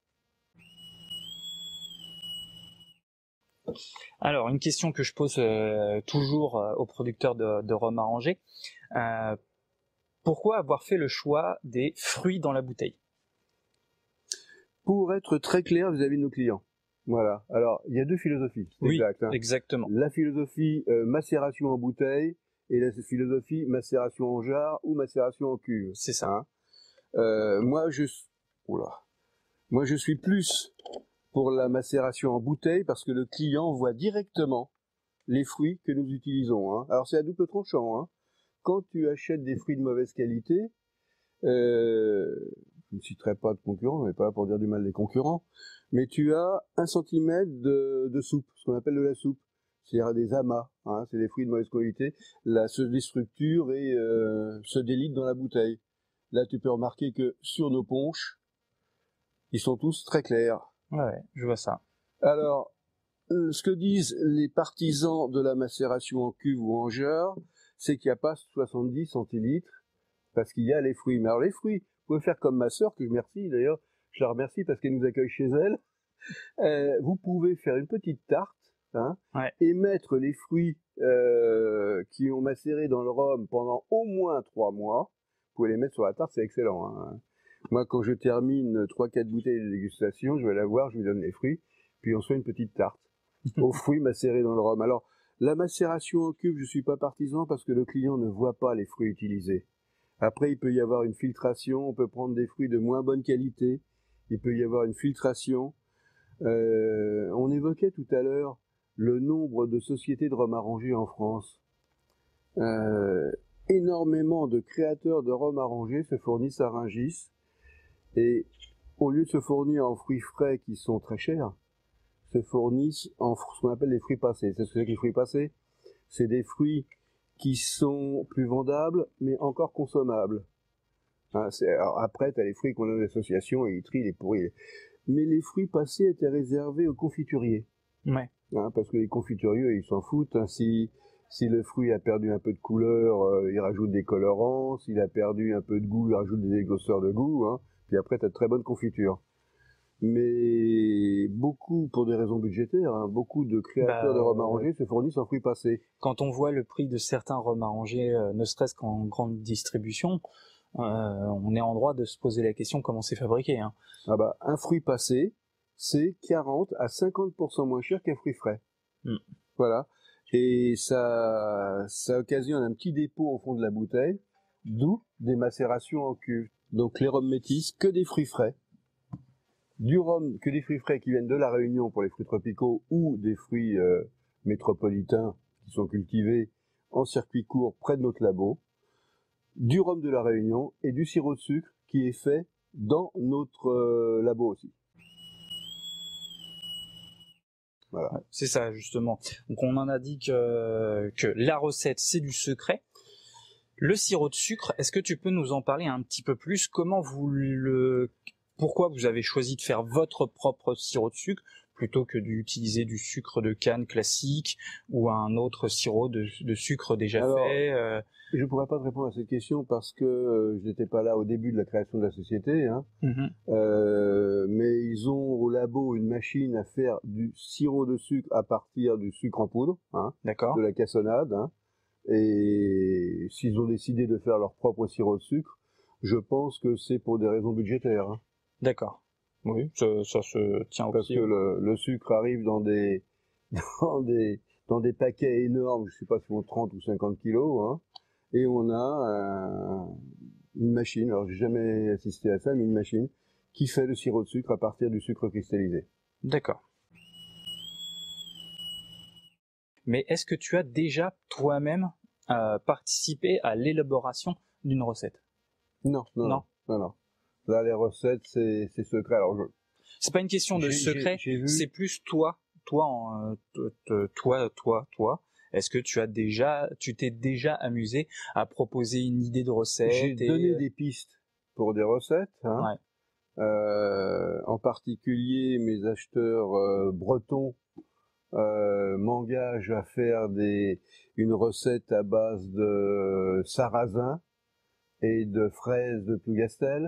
Alors, une question que je pose euh, toujours euh, aux producteurs de, de rhum arrangé. Euh, pourquoi avoir fait le choix des fruits dans la bouteille? Pour être très clair vis-à-vis de nos clients. Voilà. Alors, il y a deux philosophies. Oui, exact, hein. exactement. La philosophie euh, macération en bouteille et la philosophie macération en jarre ou macération en cuve. C'est ça. Hein. Euh, moi, je... Oula. Moi, je suis plus pour la macération en bouteille parce que le client voit directement les fruits que nous utilisons. Hein. Alors, c'est à double tranchant. Hein. Quand tu achètes des fruits de mauvaise qualité, euh, je ne citerai pas de concurrents, on n'est pas là pour dire du mal des concurrents, mais tu as un centimètre de, de soupe, ce qu'on appelle de la soupe. C'est-à-dire des amas, hein, c'est des fruits de mauvaise qualité, là, se déstructurent et euh, se délitent dans la bouteille. Là, tu peux remarquer que sur nos punchs, ils sont tous très clairs. Ouais, je vois ça. Alors, ce que disent les partisans de la macération en cuve ou en jarre, c'est qu'il n'y a pas soixante-dix centilitres, parce qu'il y a les fruits. Mais alors les fruits, vous pouvez faire comme ma sœur, que je remercie d'ailleurs, je la remercie parce qu'elle nous accueille chez elle. Euh, vous pouvez faire une petite tarte, hein, ouais. et mettre les fruits euh, qui ont macéré dans le rhum pendant au moins trois mois. Vous pouvez les mettre sur la tarte, c'est excellent. Hein. Moi, quand je termine trois quatre bouteilles de dégustation, je vais la voir, je lui donne les fruits, puis on se fait une petite tarte aux fruits macérés dans le rhum. Alors, la macération en cuve, je suis pas partisan parce que le client ne voit pas les fruits utilisés. Après, il peut y avoir une filtration, on peut prendre des fruits de moins bonne qualité, il peut y avoir une filtration. Euh, on évoquait tout à l'heure le nombre de sociétés de rhum arrangé en France. Euh, énormément de créateurs de rhum arrangé se fournissent à Rungis, et au lieu de se fournir en fruits frais qui sont très chers, se fournissent en ce qu'on appelle les fruits passés. C'est ce que c'est que les fruits passés? C'est des fruits qui sont plus vendables, mais encore consommables. Hein, c'est, alors après, tu as les fruits qu'on a dans l'association, et ils trient les pourris. Mais les fruits passés étaient réservés aux confituriers. Ouais. Hein, parce que les confituriers, ils s'en foutent. Hein, si, si le fruit a perdu un peu de couleur, euh, ils rajoutent des colorants. S'il a perdu un peu de goût, ils rajoutent des égrosseurs de goût. Hein, puis après, tu as de très bonnes confitures. Mais beaucoup, pour des raisons budgétaires, hein, beaucoup de créateurs bah, de rhum arrangé se fournissent en fruits passés. Quand on voit le prix de certains rhum arrangés, euh, ne serait-ce qu'en grande distribution, euh, on est en droit de se poser la question comment c'est fabriqué. Hein. Ah bah, un fruit passé, c'est quarante à cinquante pour cent moins cher qu'un fruit frais. Mm. Voilà. Et ça, ça occasionne un petit dépôt au fond de la bouteille, d'où des macérations en cuve. Donc les rhums métis, que des fruits frais. Du rhum, que des fruits frais qui viennent de la Réunion pour les fruits tropicaux ou des fruits euh, métropolitains qui sont cultivés en circuit court près de notre labo. Du rhum de la Réunion et du sirop de sucre qui est fait dans notre euh, labo aussi. Voilà. C'est ça, justement. Donc, on en a dit que, que la recette, c'est du secret. Le sirop de sucre, est-ce que tu peux nous en parler un petit peu plus? Comment vous le... Pourquoi vous avez choisi de faire votre propre sirop de sucre plutôt que d'utiliser du sucre de canne classique ou un autre sirop de, de sucre déjà Alors, fait euh... Je ne pourrais pas te répondre à cette question parce que euh, je n'étais pas là au début de la création de la société. Hein. Mm-hmm. Euh, mais ils ont au labo une machine à faire du sirop de sucre à partir du sucre en poudre, hein, de la cassonade. Hein. Et s'ils ont décidé de faire leur propre sirop de sucre, je pense que c'est pour des raisons budgétaires. Hein. D'accord. Oui, ça, ça se tient Parce aussi. Parce que le, le sucre arrive dans des, dans des, dans des paquets énormes, je sais pas si on trente ou cinquante kilos, hein, et on a euh, une machine, alors j'ai jamais assisté à ça, mais une machine qui fait le sirop de sucre à partir du sucre cristallisé. D'accord. Mais est-ce que tu as déjà toi-même euh, participé à l'élaboration d'une recette? Non, non, non, non, non. Là, les recettes, c'est, c'est secret. Alors, je... c'est pas une question de j'ai, secret, j'ai, j'ai vu... c'est plus toi, toi, en, euh, toi, toi, toi. Est-ce que tu as déjà, tu t'es déjà amusé à proposer une idée de recette? J'ai et... donné des pistes pour des recettes. Hein. Ouais. Euh, en particulier, mes acheteurs euh, bretons euh, m'engagent à faire des, une recette à base de sarrasin et de fraises de Plougastel.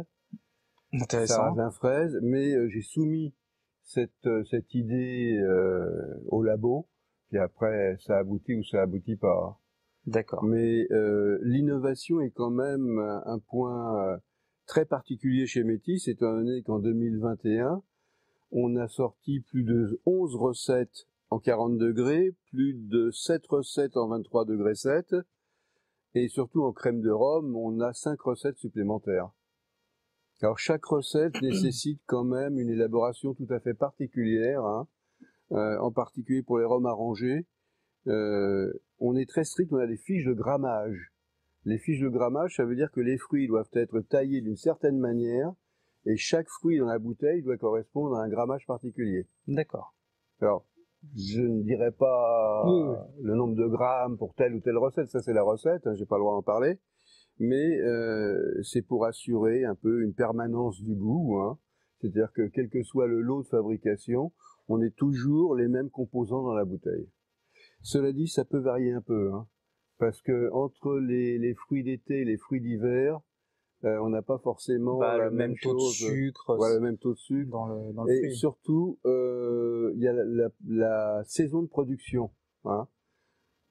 Sarrasin fraise, mais euh, j'ai soumis cette, euh, cette idée euh, au labo, puis après ça aboutit ou ça aboutit pas. D'accord. Mais euh, l'innovation est quand même un point euh, très particulier chez Métis, étant donné qu'en deux mille vingt et un, on a sorti plus de onze recettes en quarante degrés, plus de sept recettes en vingt-trois degrés sept, et surtout en crème de rhum, on a cinq recettes supplémentaires. Alors chaque recette nécessite quand même une élaboration tout à fait particulière, hein, euh, en particulier pour les rhums arrangés. Euh, on est très strict, on a des fiches de grammage. Les fiches de grammage, ça veut dire que les fruits doivent être taillés d'une certaine manière et chaque fruit dans la bouteille doit correspondre à un grammage particulier. D'accord. Alors, je ne dirais pas oui, oui. le nombre de grammes pour telle ou telle recette, ça c'est la recette, hein, j'ai pas le droit d'en parler. Mais euh, c'est pour assurer un peu une permanence du goût, hein. C'est-à-dire que quel que soit le lot de fabrication, on ait toujours les mêmes composants dans la bouteille. Cela dit, ça peut varier un peu, hein, parce que entre les, les fruits d'été et les fruits d'hiver, euh, on n'a pas forcément bah, la le même, même taux chose, de sucre, voilà, le même taux de sucre dans le, dans le et fruit. Surtout, il euh, y a la, la, la saison de production, hein.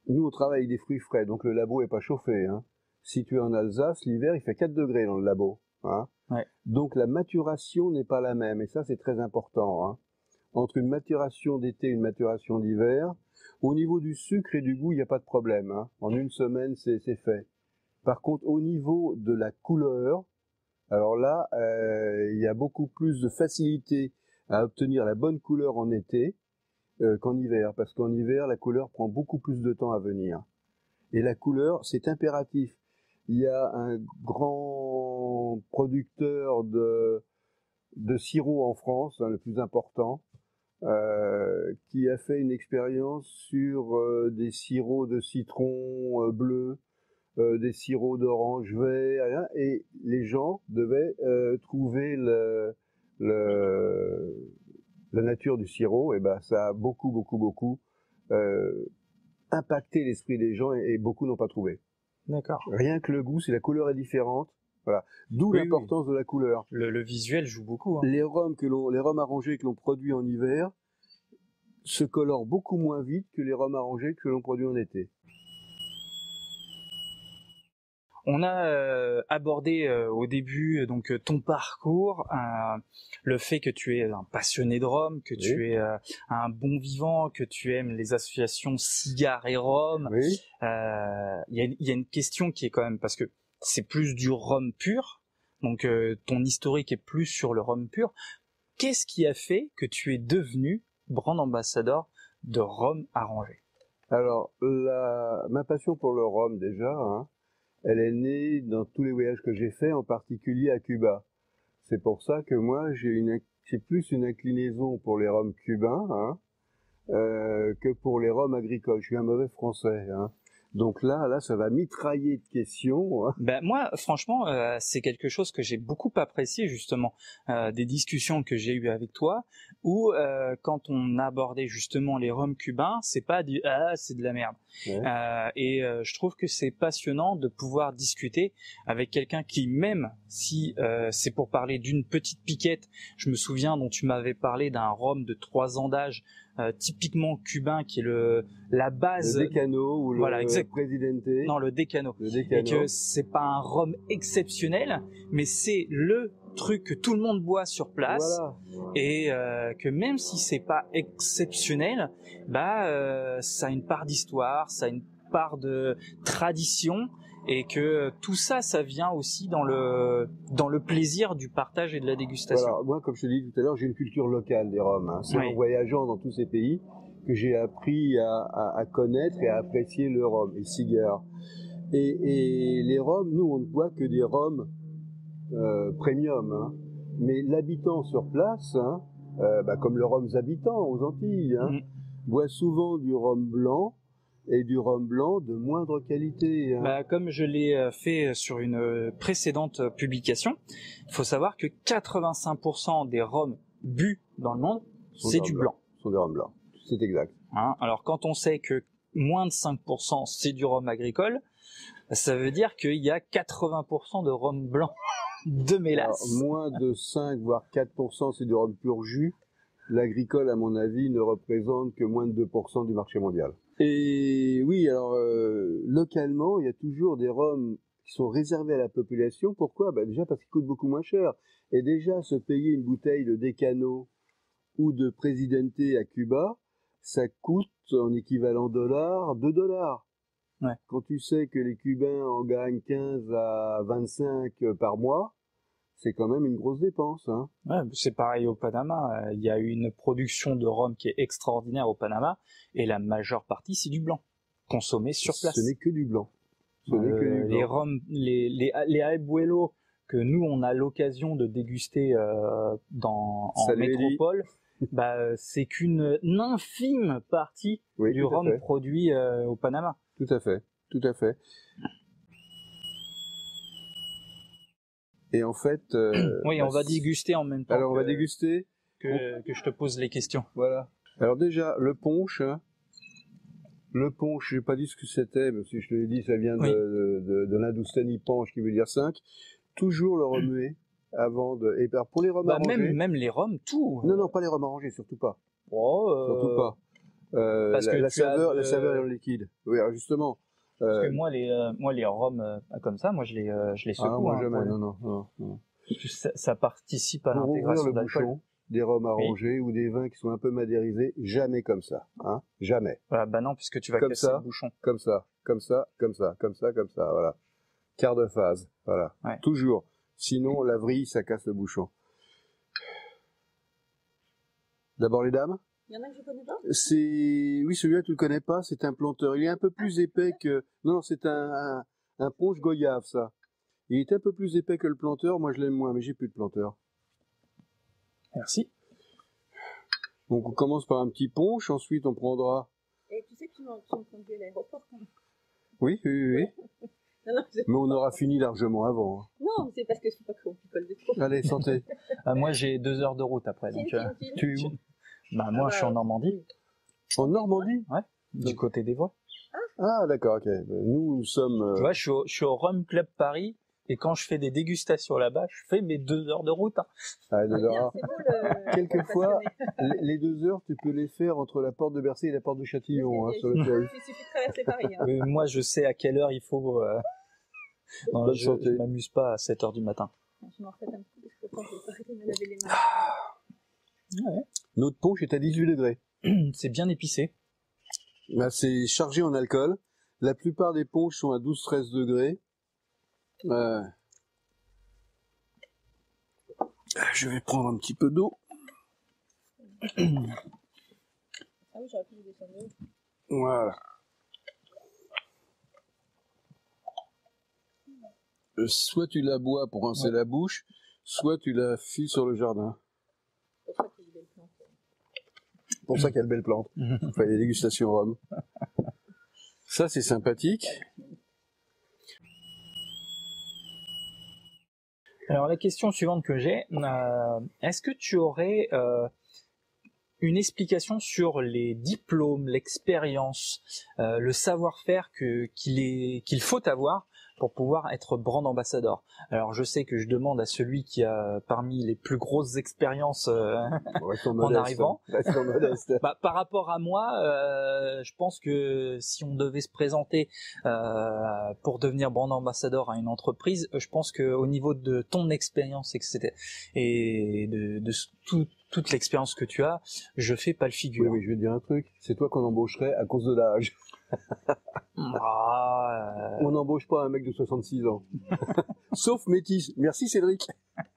nous on travaille avec des fruits frais, donc le labo est pas chauffé. Hein. Si tu es en Alsace, l'hiver il fait quatre degrés dans le labo. Hein. Ouais. Donc la maturation n'est pas la même, et ça c'est très important. Hein. Entre une maturation d'été et une maturation d'hiver, au niveau du sucre et du goût, il n'y a pas de problème. Hein. En une semaine, c'est fait. Par contre, au niveau de la couleur, alors là, euh, il y a beaucoup plus de facilité à obtenir la bonne couleur en été euh, qu'en hiver, parce qu'en hiver, la couleur prend beaucoup plus de temps à venir. Et la couleur, c'est impératif. Il y a un grand producteur de, de sirop en France, hein, le plus important, euh, qui a fait une expérience sur euh, des sirops de citron euh, bleu, euh, des sirops d'orange vert, hein, et les gens devaient euh, trouver le, le, la nature du sirop. Et ben ça a beaucoup, beaucoup, beaucoup euh, impacté l'esprit des gens, et, et beaucoup n'ont pas trouvé. D'accord. Rien que le goût, si la couleur est différente, voilà. D'où oui, l'importance oui. de la couleur. Le, le visuel joue beaucoup. Hein. Les rhums que l'on, les rhums arrangés que l'on produit en hiver se colorent beaucoup moins vite que les rhums arrangés que l'on produit en été. On a euh, abordé euh, au début euh, donc ton parcours, euh, le fait que tu es un passionné de rhum, que oui. tu es euh, un bon vivant, que tu aimes les associations cigares et rhum. Il oui. euh, y, a, y a une question qui est quand même, parce que c'est plus du rhum pur, donc euh, ton historique est plus sur le rhum pur. Qu'est-ce qui a fait que tu es devenu brand ambassadeur de rhum arrangé? Alors, la, ma passion pour le rhum déjà, hein, elle est née dans tous les voyages que j'ai faits, en particulier à Cuba. C'est pour ça que moi, j'ai une, j'ai plus une inclinaison pour les rhums cubains hein, euh, que pour les rhums agricoles. Je suis un mauvais français. Hein. Donc là, là, ça va mitrailler de questions. Hein. Ben moi, franchement, euh, c'est quelque chose que j'ai beaucoup apprécié justement euh, des discussions que j'ai eues avec toi, où euh, quand on abordait justement les rhums cubains, c'est pas du ah c'est de la merde. Ouais. Euh, et euh, je trouve que c'est passionnant de pouvoir discuter avec quelqu'un qui, même si euh, c'est pour parler d'une petite piquette, je me souviens dont tu m'avais parlé d'un rhum de trois ans d'âge. Euh, typiquement cubain, qui est le la base. Le Decano ou le voilà, exact... Presidente. Non, le Decano. Le Decano. Et que c'est pas un rhum exceptionnel, mais c'est le truc que tout le monde boit sur place. Voilà. Et euh, que même si c'est pas exceptionnel, bah euh, ça a une part d'histoire, ça a une part de tradition. Et que tout ça, ça vient aussi dans le dans le plaisir du partage et de la dégustation. Voilà, moi, comme je te l'ai dit tout à l'heure, j'ai une culture locale des rhums. Hein. C'est oui. en voyageant dans tous ces pays que j'ai appris à, à, à connaître et à apprécier le rhum, les cigares. Et, et les rhums, nous, on ne boit que des rhums euh, premium. Hein. Mais l'habitant sur place, hein, euh, bah, comme le rhum habitant aux Antilles, hein, mmh. boit souvent du rhum blanc. Et du rhum blanc de moindre qualité. Hein. Bah, comme je l'ai fait sur une précédente publication, il faut savoir que quatre-vingt-cinq pour cent des rhums bu dans le monde, c'est du blanc. Ce sont des rhums blancs, c'est exact. Hein, alors quand on sait que moins de cinq pour cent c'est du rhum agricole, ça veut dire qu'il y a quatre-vingts pour cent de rhum blanc de mélasse. Alors, moins de cinq voire quatre pour cent c'est du rhum pur jus. L'agricole, à mon avis, ne représente que moins de deux pour cent du marché mondial. Et oui, alors euh, localement, il y a toujours des rhums qui sont réservés à la population. Pourquoi ? Ben déjà parce qu'ils coûtent beaucoup moins cher. Et déjà, se payer une bouteille de Decano ou de Presidente à Cuba, ça coûte en équivalent dollar deux dollars. Ouais. Quand tu sais que les Cubains en gagnent quinze à vingt-cinq par mois, c'est quand même une grosse dépense. Hein. Ouais, c'est pareil au Panama. Il y a une production de rhum qui est extraordinaire au Panama, et la majeure partie, c'est du blanc, consommé sur place. Ce n'est que du blanc. Ce euh, n'est que du blanc. Les rhums, les, les, les Abuelo que nous, on a l'occasion de déguster euh, dans, en Salut métropole, bah, c'est qu'une infime partie oui, du rhum produit euh, au Panama. Tout à fait, tout à fait. Et en fait... Euh, oui, bah, on va déguster en même temps. Alors, que, on va déguster. Que, que je te pose les questions. Voilà. Alors déjà, le punch. Hein, le punch, j'ai pas dit ce que c'était, mais si je te l'ai dit, ça vient oui. de, de, de l'Hindoustani punch, qui veut dire cinq. Toujours le remuer avant de... Et pour les rhums bah, arrangés... Même, même les rhums, tout. Non, non, pas les rhums arrangés, surtout pas. Oh, euh... Surtout pas. Euh, Parce la, que la tu as saveur, de- la saveur est dans le liquide. Oui, alors justement. Parce que euh, moi, les, euh, moi, les rhums euh, comme ça, moi, je les, euh, je les secoue. ah, moi hein, jamais, pour- non, non, non, non. parce que ça, ça participe à Pour ouvrir l'intégration le d'alcool. bouchon des rhums arrangés ou des vins qui sont un peu madérisés, jamais comme ça, hein, jamais. Voilà, bah non, puisque tu vas Comme casser ça. le bouchon. Comme ça, comme ça, comme ça, comme ça, comme ça, voilà. Quart de phase, voilà. Ouais. Toujours. Sinon, la vrille, ça casse le bouchon. D'abord les dames. Il y en a que je connais pas. C'est, oui, celui-là tu le connais pas, c'est un planteur. Il est un peu plus épais que, non, non, c'est un, un, un ponche goyave, ça. Il est un peu plus épais que le planteur. Moi, je l'aime moins, mais j'ai plus de planteur. Merci. Donc, on commence par un petit punch, ensuite on prendra. Et tu sais que tu m'as tu m'as conduit à l'aéroport quand même. Oui, oui, oui, oui. Non, non, c'est- Mais on aura fini largement avant, hein. non, c'est parce que je sais pas qu'on picole de trop. Allez, santé. Euh, moi, j'ai deux heures de route après. Film, Donc, euh, film, film. Tu es où? bah, moi, Ah, je suis en bah, Normandie, En Normandie? du côté des voies. Ah, d'accord, ok. Nous, nous sommes. euh, Tu vois, je suis, au, je suis au Rhum Club Paris. Et quand je fais des dégustations là-bas, je fais mes deux heures de route. hein. à deux Bien, heures. c'est beau le. Quelquefois, le passionné. les les deux heures, tu peux les faire entre la porte de Bercy et la porte de Châtillon, hein, sur le périph'. Il suffit de traverser Paris. Hein. Euh, moi, je sais à quelle heure il faut. euh, Non, là, Bonne je, santé. je m'amuse pas à sept heures du matin. Je m'en refais un petit peu parce que quand je vais pas arrêter de me laver les mains. Notre punch est à dix-huit degrés. C'est bien épicé. Là, c'est chargé en alcool. La plupart des punchs sont à douze treize degrés. Euh, Je vais prendre un petit peu d'eau. Ah oui, j'aurais pu vous descendre. Voilà. Euh, Soit tu la bois pour rincer Ouais. la bouche, soit tu la files sur le jardin. C'est pour ça que j'ai le plan. C'est pour ça qu'il y a de belles plantes. Enfin, les dégustations rhum. Ça, c'est sympathique. Alors la question suivante que j'ai, euh, est-ce que tu aurais euh, une explication sur les diplômes, l'expérience, euh, le savoir-faire que qu'il est qu'il faut avoir pour pouvoir être brand ambassadeur? Alors je sais que je demande à celui qui a parmi les plus grosses expériences euh, Restons en modestes. arrivant. Restons modestes. Bah, par rapport à moi, euh, je pense que si on devait se présenter euh, pour devenir brand ambassadeur à une entreprise, je pense que au niveau de ton expérience, et cetera, et de, de tout, toute l'expérience que tu as, je fais pas le Oui, figure. mais je vais te dire un truc. C'est toi qu'on embaucherait à cause de l'âge. Ah, euh, On n'embauche pas un mec de soixante-six ans. Sauf métis. Merci Cédric.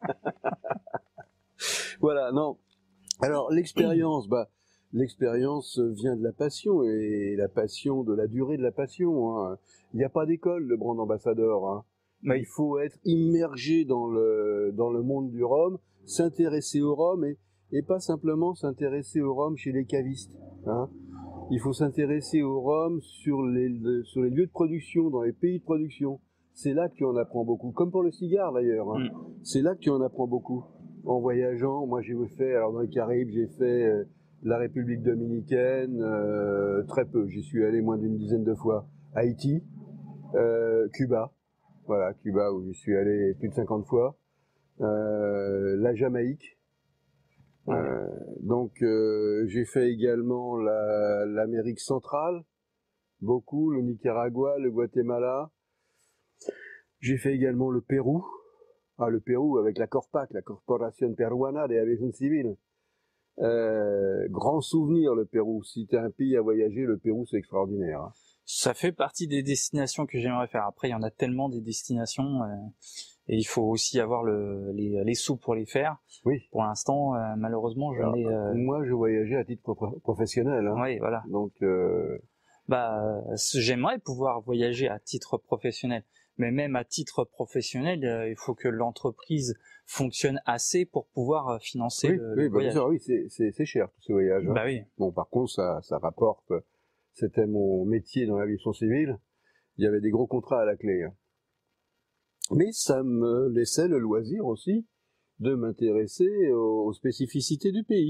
Voilà, non. Alors, l'expérience, bah, l'expérience vient de la passion, et la passion, de la durée de la passion, hein. Il n'y a pas d'école de brand ambassadeur, hein. Oui. Il faut être immergé dans le, dans le monde du rhum, s'intéresser au rhum, et, et pas simplement s'intéresser au rhum chez les cavistes, hein. Il faut s'intéresser au rhum sur les, le- sur les lieux de production, dans les pays de production. C'est là que tu en apprends beaucoup, comme pour le cigare d'ailleurs, hein. C'est là que tu en apprends beaucoup. En voyageant, moi j'ai fait, alors dans les Caraïbes, j'ai fait euh, la République dominicaine, euh, très peu, j'y suis allé moins d'une dizaine de fois. Haïti, euh, Cuba, voilà, Cuba où j'y suis allé plus de cinquante fois. Euh, la Jamaïque. Euh, donc euh, j'ai fait également la- l'Amérique centrale, beaucoup, le Nicaragua, le Guatemala. J'ai fait également le Pérou. Ah, le Pérou avec la Corpac, la Corporación Peruana de Aviación Civil. Euh, grand souvenir le Pérou. Si tu as un pays à voyager, le Pérou c'est extraordinaire, hein. ça fait partie des destinations que j'aimerais faire. Après, il y en a tellement des destinations, euh, et il faut aussi avoir le, les, les sous pour les faire. Oui. Pour l'instant, euh, malheureusement, je Alors, n'ai. Euh... Moi, je voyageais à titre pro- professionnel, hein. Oui, voilà. Donc, euh, Bah, euh, j'aimerais pouvoir voyager à titre professionnel, mais même à titre professionnel, euh, il faut que l'entreprise fonctionne assez pour pouvoir euh, financer oui, le, oui, le bah, bien voyage. sûr, oui, c'est- c'est c'est cher tous ces voyages, hein. Bah oui. Bon, par contre, ça, ça rapporte. C'était mon métier dans l'aviation civile. Il y avait des gros contrats à la clé, hein. Mais ça me laissait le loisir aussi de m'intéresser aux, aux spécificités du pays.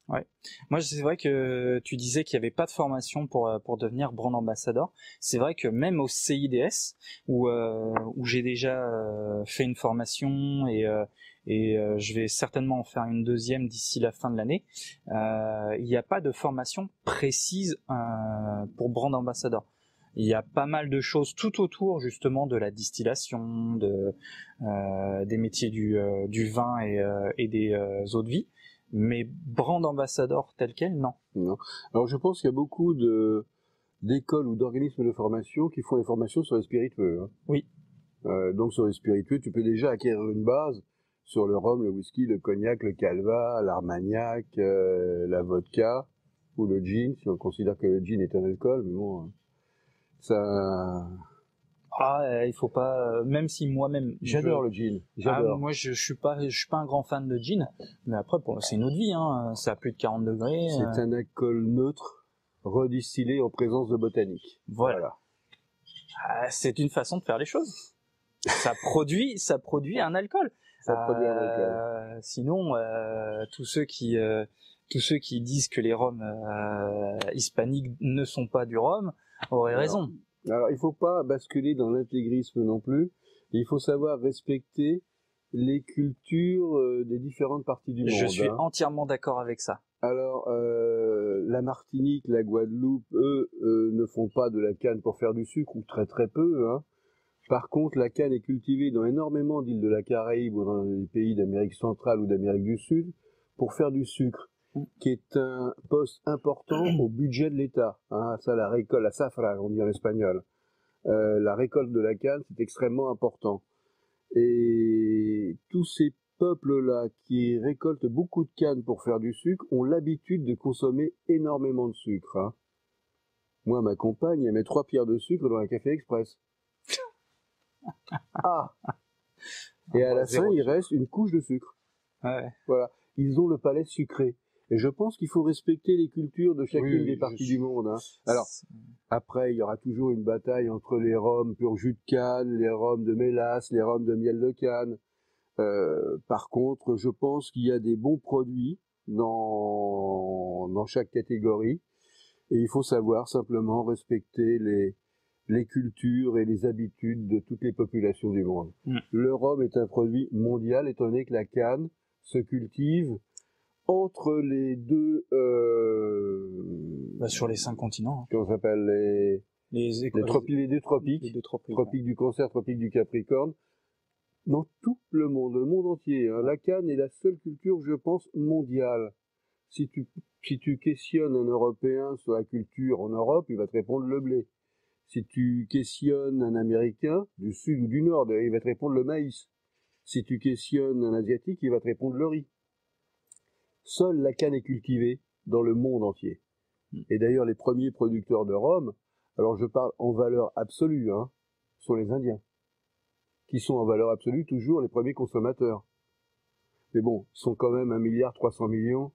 Ouais. Moi, c'est vrai que tu disais qu'il n'y avait pas de formation pour pour devenir brand ambassador. C'est vrai que même au C I D S, où euh, où j'ai déjà euh, fait une formation et euh, et euh, je vais certainement en faire une deuxième d'ici la fin de l'année, euh, il n'y a pas de formation précise euh, pour brand ambassador. Il y a pas mal de choses tout autour justement de la distillation, de euh, des métiers du euh, du vin et euh, et des euh, eaux de vie. Mais brand ambassador tel quel, non. Non. Alors je pense qu'il y a beaucoup de d'écoles ou d'organismes de formation qui font des formations sur les spiritueux. Hein. Oui. Euh, donc sur les spiritueux, tu peux déjà acquérir une base sur le rhum, le whisky, le cognac, le calva, l'armagnac, euh, la vodka ou le gin, si on considère que le gin est un alcool, mais bon, ça... Ah, euh, il faut pas. Euh, même si moi-même. J'adore je... le gin. Ah, J'adore. moi, je, je suis pas, je suis pas un grand fan de gin, mais après, pour, c'est une autre vie, hein. C'est à plus de quarante degrés. C'est euh... un alcool neutre, redistillé en présence de botanique. Voilà. Voilà. Ah, c'est une façon de faire les choses. Ça produit, ça produit un alcool. Ça produit un Euh, alcool. sinon, euh, tous ceux qui, euh, tous ceux qui disent que les rhums euh, hispaniques ne sont pas du rhum auraient Alors, raison. Alors, il faut pas basculer dans l'intégrisme non plus. Il faut savoir respecter les cultures euh, des différentes parties du Je monde. suis hein. entièrement d'accord avec ça. Alors, euh, la Martinique, la Guadeloupe, eux, euh, ne font pas de la canne pour faire du sucre, ou très très peu. Hein. Par contre, la canne est cultivée dans énormément d'îles de la Caraïbe ou dans les pays d'Amérique centrale ou d'Amérique du Sud pour faire du sucre, qui est un poste important au budget de l'État. Hein, ça, la récolte, la safra, on dit en espagnol. Euh, la récolte de la canne, c'est extrêmement important. Et tous ces peuples-là qui récoltent beaucoup de canne pour faire du sucre ont l'habitude de consommer énormément de sucre. Hein. Moi, ma compagne, elle met trois pierres de sucre dans un café express. Ah Et à la fin, il reste une couche de sucre. Ouais. Voilà. Ils ont le palais sucré. Et je pense qu'il faut respecter les cultures de chacune Oui, des parties je... du monde. Hein. Alors, après, il y aura toujours une bataille entre les rhums pur jus de canne, les rhums de mélasse, les rhums de miel de canne. Euh, par contre, je pense qu'il y a des bons produits dans, dans chaque catégorie. Et il faut savoir simplement respecter les, les cultures et les habitudes de toutes les populations du monde. Mm. Le rhum est un produit mondial, étant donné que la canne se cultive entre les deux... Euh, bah, sur les cinq continents. Comment ça s'appelle les, les, éco- les, tropi- les deux tropiques. Les deux tropiques. Tropique ouais. du Cancer, tropique du Capricorne. Dans tout le monde, le monde entier. Hein. La canne est la seule culture, je pense, mondiale. Si tu, si tu questionnes un Européen sur la culture en Europe, il va te répondre le blé. Si tu questionnes un Américain, du Sud ou du Nord, il va te répondre le maïs. Si tu questionnes un Asiatique, il va te répondre le riz. Seule la canne est cultivée dans le monde entier. Et d'ailleurs, les premiers producteurs de rhum, alors je parle en valeur absolue, hein, sont les Indiens, qui sont en valeur absolue toujours les premiers consommateurs. Mais bon, ils sont quand même un milliard trois cents millions.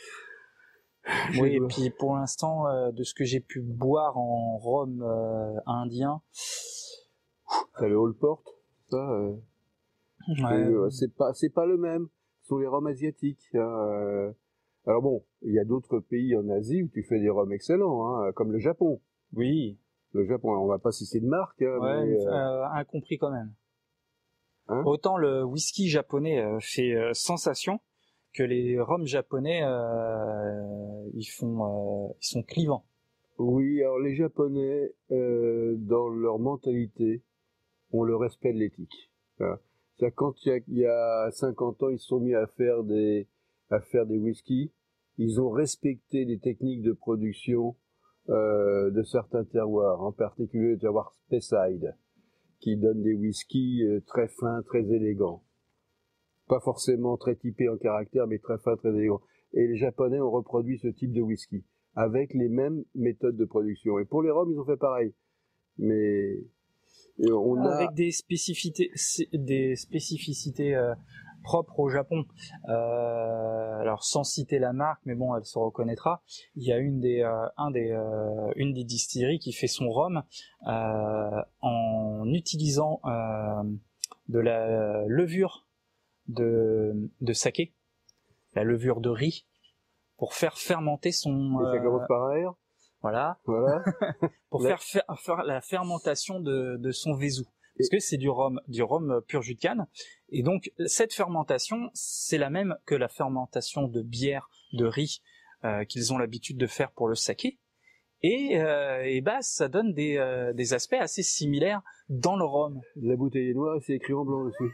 Oui, et puis pour l'instant, euh, de ce que j'ai pu boire en rhum euh, indien, t'as le Old Port, ça. Euh, ouais. euh, c'est pas, c'est pas le même. Ce sont les rhums asiatiques. Hein, euh. Alors bon, il y a d'autres pays en Asie où tu fais des rhums excellents, hein, comme le Japon. Oui. Le Japon, on va pas citer de marque. Hein, ouais, mais, euh, euh, incompris quand même. Hein Autant le whisky japonais euh, fait euh, sensation que les rhums japonais, euh, ils font, euh, ils sont clivants. Oui, alors les Japonais, euh, dans leur mentalité, ont le respect de l'éthique. Hein. C'est-à-dire quand il y, a, il y a cinquante ans, ils se sont mis à faire des, à faire des whiskies, ils ont respecté les techniques de production euh, de certains terroirs, en particulier le terroir Speyside, qui donne des whiskies euh, très fins, très élégants. Pas forcément très typés en caractère, mais très fins, très élégants. Et les Japonais ont reproduit ce type de whisky, avec les mêmes méthodes de production. Et pour les rhums, ils ont fait pareil. Mais on a... Avec des spécificités, des spécificités euh, propres au Japon. Euh, alors sans citer la marque, mais bon, elle se reconnaîtra. Il y a une des, euh, un des, euh, une des distilleries qui fait son rhum euh, en utilisant euh, de la levure de, de saké, la levure de riz, pour faire fermenter son... Et ça euh, commence par R. Voilà. Voilà. Pour Là. faire, faire, faire la fermentation de, de son vésou. Parce que c'est du rhum, du rhum pur jus de canne. Et donc, cette fermentation, c'est la même que la fermentation de bière, de riz, euh, qu'ils ont l'habitude de faire pour le saké. Et, euh, et bah, ça donne des, euh, des aspects assez similaires dans le rhum. La bouteille est noire et c'est écrit en blanc dessus.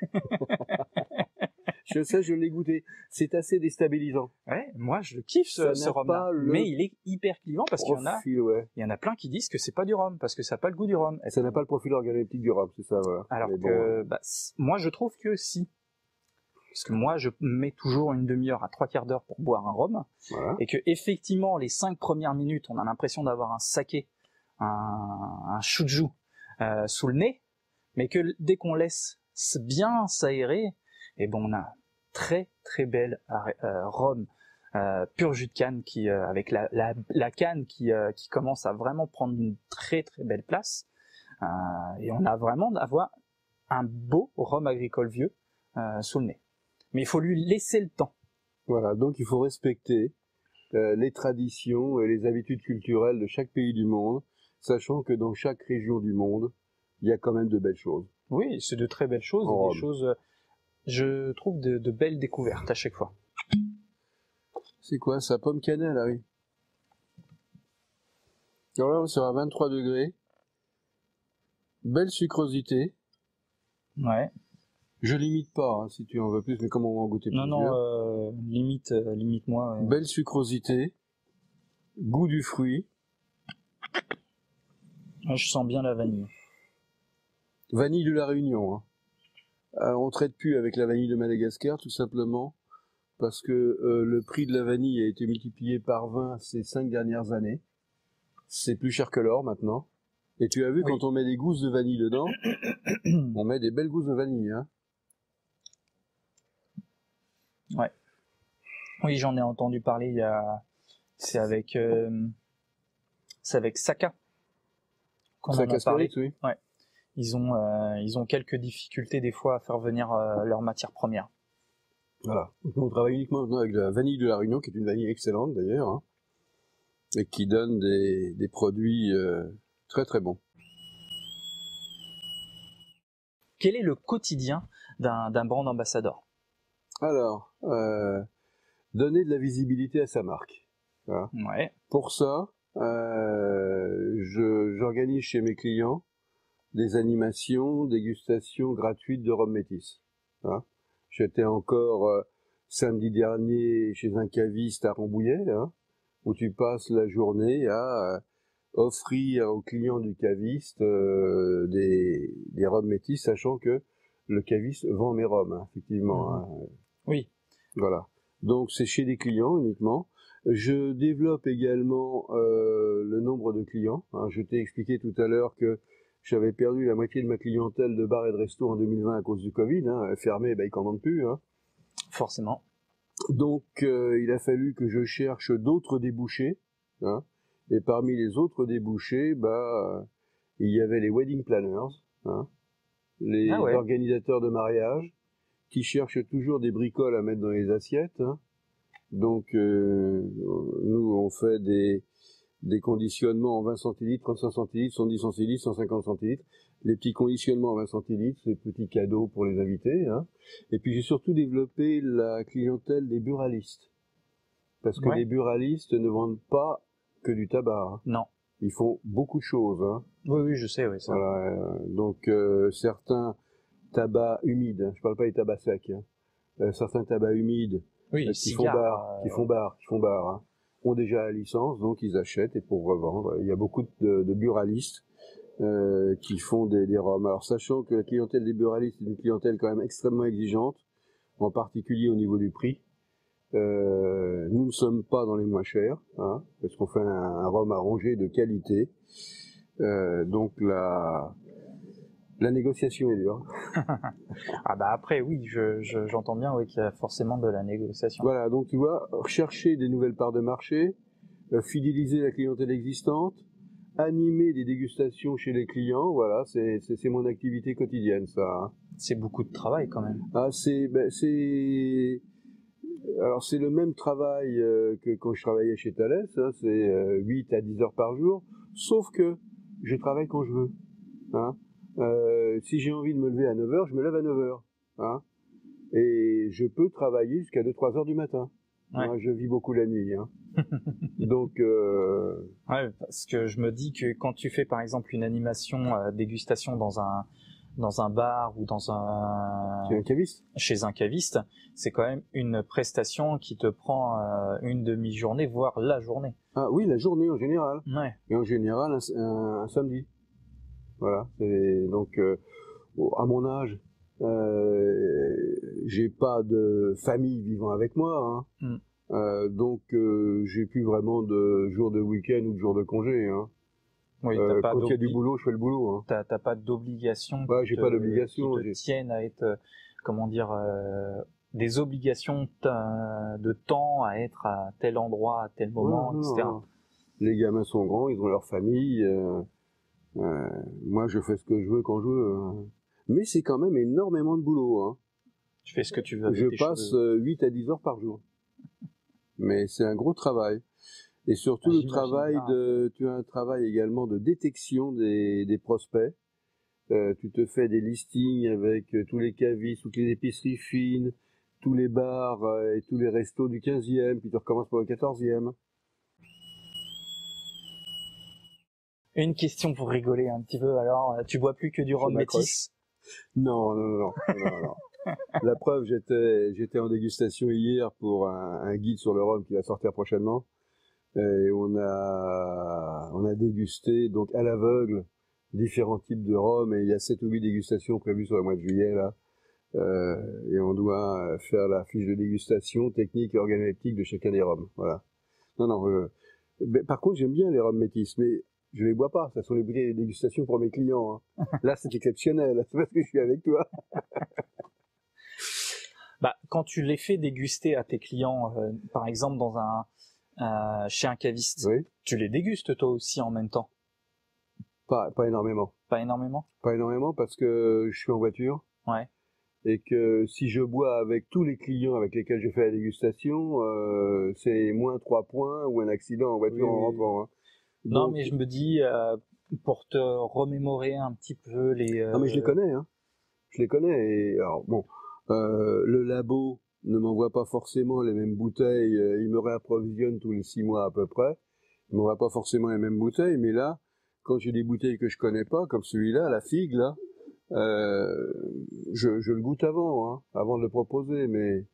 Je sais, je l'ai goûté. C'est assez déstabilisant. Ouais, moi je kiffe ce, Ça ce n'a rhum-là, pas le mais il est hyper clivant parce qu'il y en a, Profil, ouais. il y en a plein qui disent que c'est pas du rhum parce que ça n'a pas le goût du rhum. Ça n'a pas le profil organoleptique du rhum, c'est ça, voilà. Alors Mais bon, que, bah, c- moi je trouve que si, parce que moi je mets toujours une demi-heure à trois quarts d'heure pour boire un rhum, voilà. et que effectivement les cinq premières minutes, on a l'impression d'avoir un saké, un, un shuju euh, sous le nez, mais que dès qu'on laisse s- bien s'aérer, et bon on a très très belle euh, rhum euh, pur jus de canne qui euh, avec la, la, la canne qui, euh, qui commence à vraiment prendre une très très belle place, euh, et on a vraiment d'avoir un beau rhum agricole vieux euh, sous le nez. Mais il faut lui laisser le temps. Voilà, donc il faut respecter euh, les traditions et les habitudes culturelles de chaque pays du monde, sachant que dans chaque région du monde, il y a quand même de belles choses. Oui, c'est de très belles choses, En et rhum. des choses, euh, je trouve, de, de belles découvertes à chaque fois. C'est quoi ça? Pomme cannelle, ah oui. Alors là, on sera à vingt-trois degrés. Belle sucrosité. Ouais. Je limite pas, hein, si tu en veux plus, mais comment on va en goûter Non, plusieurs. non, euh, limite, euh, limite moi. Ouais. Belle sucrosité. Goût du fruit. Moi, je sens bien la vanille. Vanille de la Réunion. Hein. Alors, on traite plus avec la vanille de Madagascar, tout simplement, parce que euh, le prix de la vanille a été multiplié par vingt ces cinq dernières années. C'est plus cher que l'or maintenant. Et tu as vu, Oui. quand on met des gousses de vanille dedans, on met des belles gousses de vanille. Hein. Ouais. Oui, j'en ai entendu parler. Il y a, c'est avec, euh, c'est avec Saka qu'on en Ça a casse parlé. oui. Ils ont, euh, ils ont quelques difficultés des fois à faire venir euh, leurs matières premières. Voilà. Donc, on travaille uniquement maintenant avec de la vanille de la Réunion, qui est une vanille excellente d'ailleurs, hein, et qui donne des, des produits euh, très très bons. Quel est le quotidien d'un, d'un brand ambassadeur? Alors, euh, donner de la visibilité à sa marque. Voilà. Ouais. Pour ça, euh, je, j'organise chez mes clients des animations, dégustations gratuites de rhum métis. Voilà. J'étais encore euh, samedi dernier chez un caviste à Rambouillet, hein, où tu passes la journée à euh, offrir aux clients du caviste euh, des, des rhums métis, sachant que le caviste vend mes rhums, hein, effectivement. Mmh. Hein. Oui. Voilà. Donc c'est chez des clients uniquement. Je développe également euh, le nombre de clients. Hein. Je t'ai expliqué tout à l'heure que j'avais perdu la moitié de ma clientèle de bars et de restos en deux mille vingt à cause du Covid. Hein. Fermé, ben, ils commandent plus. Hein. Forcément. Donc euh, il a fallu que je cherche d'autres débouchés. Hein. Et parmi les autres débouchés, bah, euh, il y avait les wedding planners, hein, les Ah ouais. organisateurs de mariage, qui cherchent toujours des bricoles à mettre dans les assiettes. Hein. Donc, euh, nous, on fait des, des conditionnements en vingt centilitres, trente-cinq centilitres, cent dix centilitres, cent cinquante centilitres. Les petits conditionnements en vingt centilitres, c'est petits cadeaux pour les invités. Hein. Et puis, j'ai surtout développé la clientèle des buralistes. Parce que Ouais. les buralistes ne vendent pas que du tabac. Hein. Non. Ils font beaucoup de choses. Hein. Oui, oui, je sais, oui, ça. Voilà, euh, donc, euh, certains tabacs humides, hein, je parle pas des tabacs secs, hein, euh, certains tabacs humides Oui, euh, qui cigares, font bar, euh, qui font bar, qui font bar, hein, ont déjà la licence, donc ils achètent et pour revendre. Il y a beaucoup de, de buralistes euh, qui font des, des rhums. Alors sachant que la clientèle des buralistes est une clientèle quand même extrêmement exigeante, en particulier au niveau du prix. Euh, nous ne sommes pas dans les moins chers, hein, parce qu'on fait un, un rhum à ronger de qualité. Euh, donc la la négociation est dure. Ah bah après, oui, je, je, j'entends bien oui, qu'il y a forcément de la négociation. Voilà, donc tu vois, chercher des nouvelles parts de marché, euh, fidéliser la clientèle existante, animer des dégustations chez les clients, voilà, c'est, c'est, c'est mon activité quotidienne, ça. Hein. C'est beaucoup de travail quand même. Ah, c'est, ben, c'est, Alors c'est le même travail euh, que quand je travaillais chez Thales, hein, c'est euh, huit à dix heures par jour, sauf que je travaille quand je veux. Hein. Euh, si j'ai envie de me lever à neuf heures, je me lève à neuf heures. Hein. Et je peux travailler jusqu'à deux trois heures du matin. Ouais. Moi, je vis beaucoup la nuit. Hein. Donc... Euh... Ouais, parce que je me dis que quand tu fais par exemple une animation euh, dégustation dans un dans un bar ou dans un Chez un caviste chez un caviste, c'est quand même une prestation qui te prend euh, une demi-journée, voire la journée. Ah oui, la journée en général. Ouais. Et en général, un, un, un samedi. Voilà. Et donc, euh, à mon âge, euh, j'ai pas de famille vivant avec moi. Hein. Mm. Euh, donc, euh, j'ai plus vraiment de jours de week-end ou de jours de congé. Hein. Oui, Euh, t'as pas quand il y a du d'obli- boulot, je fais le boulot. Hein. t'as t'as pas d'obligation Ouais, qui j'ai te- pas d'obligation, qui te j'ai- tiennent à être euh, comment dire euh, des obligations t- de temps à être à tel endroit à tel moment, Ouais, non, et cetera. non. Les gamins sont grands, ils ont leur famille. Euh, euh, moi, je fais ce que je veux quand je veux. Hein. Mais c'est quand même énormément de boulot. Hein. Tu fais ce que tu veux avec Je tes passe cheveux. euh, huit à dix heures par jour. Mais c'est un gros travail. Et surtout Ah, le j'imagine travail bien. de, tu as un travail également de détection des, des prospects. Euh, tu te fais des listings avec euh, tous les cavistes, toutes les épiceries fines, tous les bars euh, et tous les restos du quinzième, puis tu recommences pour le quatorzième. Une question pour rigoler un petit peu. Alors, euh, tu bois plus que du rhum m'accroche. métis? Non, non, non, non, non, non. La preuve, j'étais, j'étais en dégustation hier pour un, un guide sur le rhum qui va sortir prochainement. Et on a, on a dégusté, donc à l'aveugle, différents types de rhum, et il y a sept ou huit dégustations prévues sur le mois de juillet, là. Euh, et on doit faire la fiche de dégustation technique et organoleptique de chacun des rhums. Voilà. Non, non, euh, mais par contre, j'aime bien les rhums métis, mais je les bois pas. Ça sont les bouteilles de dégustation pour mes clients. Hein. Là, c'est exceptionnel. C'est parce que je suis avec toi. Bah, quand tu les fais déguster à tes clients, euh, par exemple dans un euh, chez un caviste, Oui. tu les dégustes toi aussi en même temps? Pas, pas énormément. Pas énormément? Pas énormément parce que je suis en voiture. Ouais. Et que si je bois avec tous les clients avec lesquels je fais la dégustation, euh, c'est moins trois points ou un accident en voiture Oui, en oui. rentrant. Hein. Non, Donc- mais je me dis euh, pour te remémorer un petit peu les. Euh... Non, mais je les connais, hein. Je les connais. Et alors bon, euh, le labo ne m'envoie pas forcément les mêmes bouteilles. euh, Il me réapprovisionne tous les six mois à peu près. Il m'envoie pas forcément les mêmes bouteilles, mais là, quand j'ai des bouteilles que je connais pas, comme celui-là, la figue là, euh, je, je le goûte avant, hein, avant de le proposer. Mais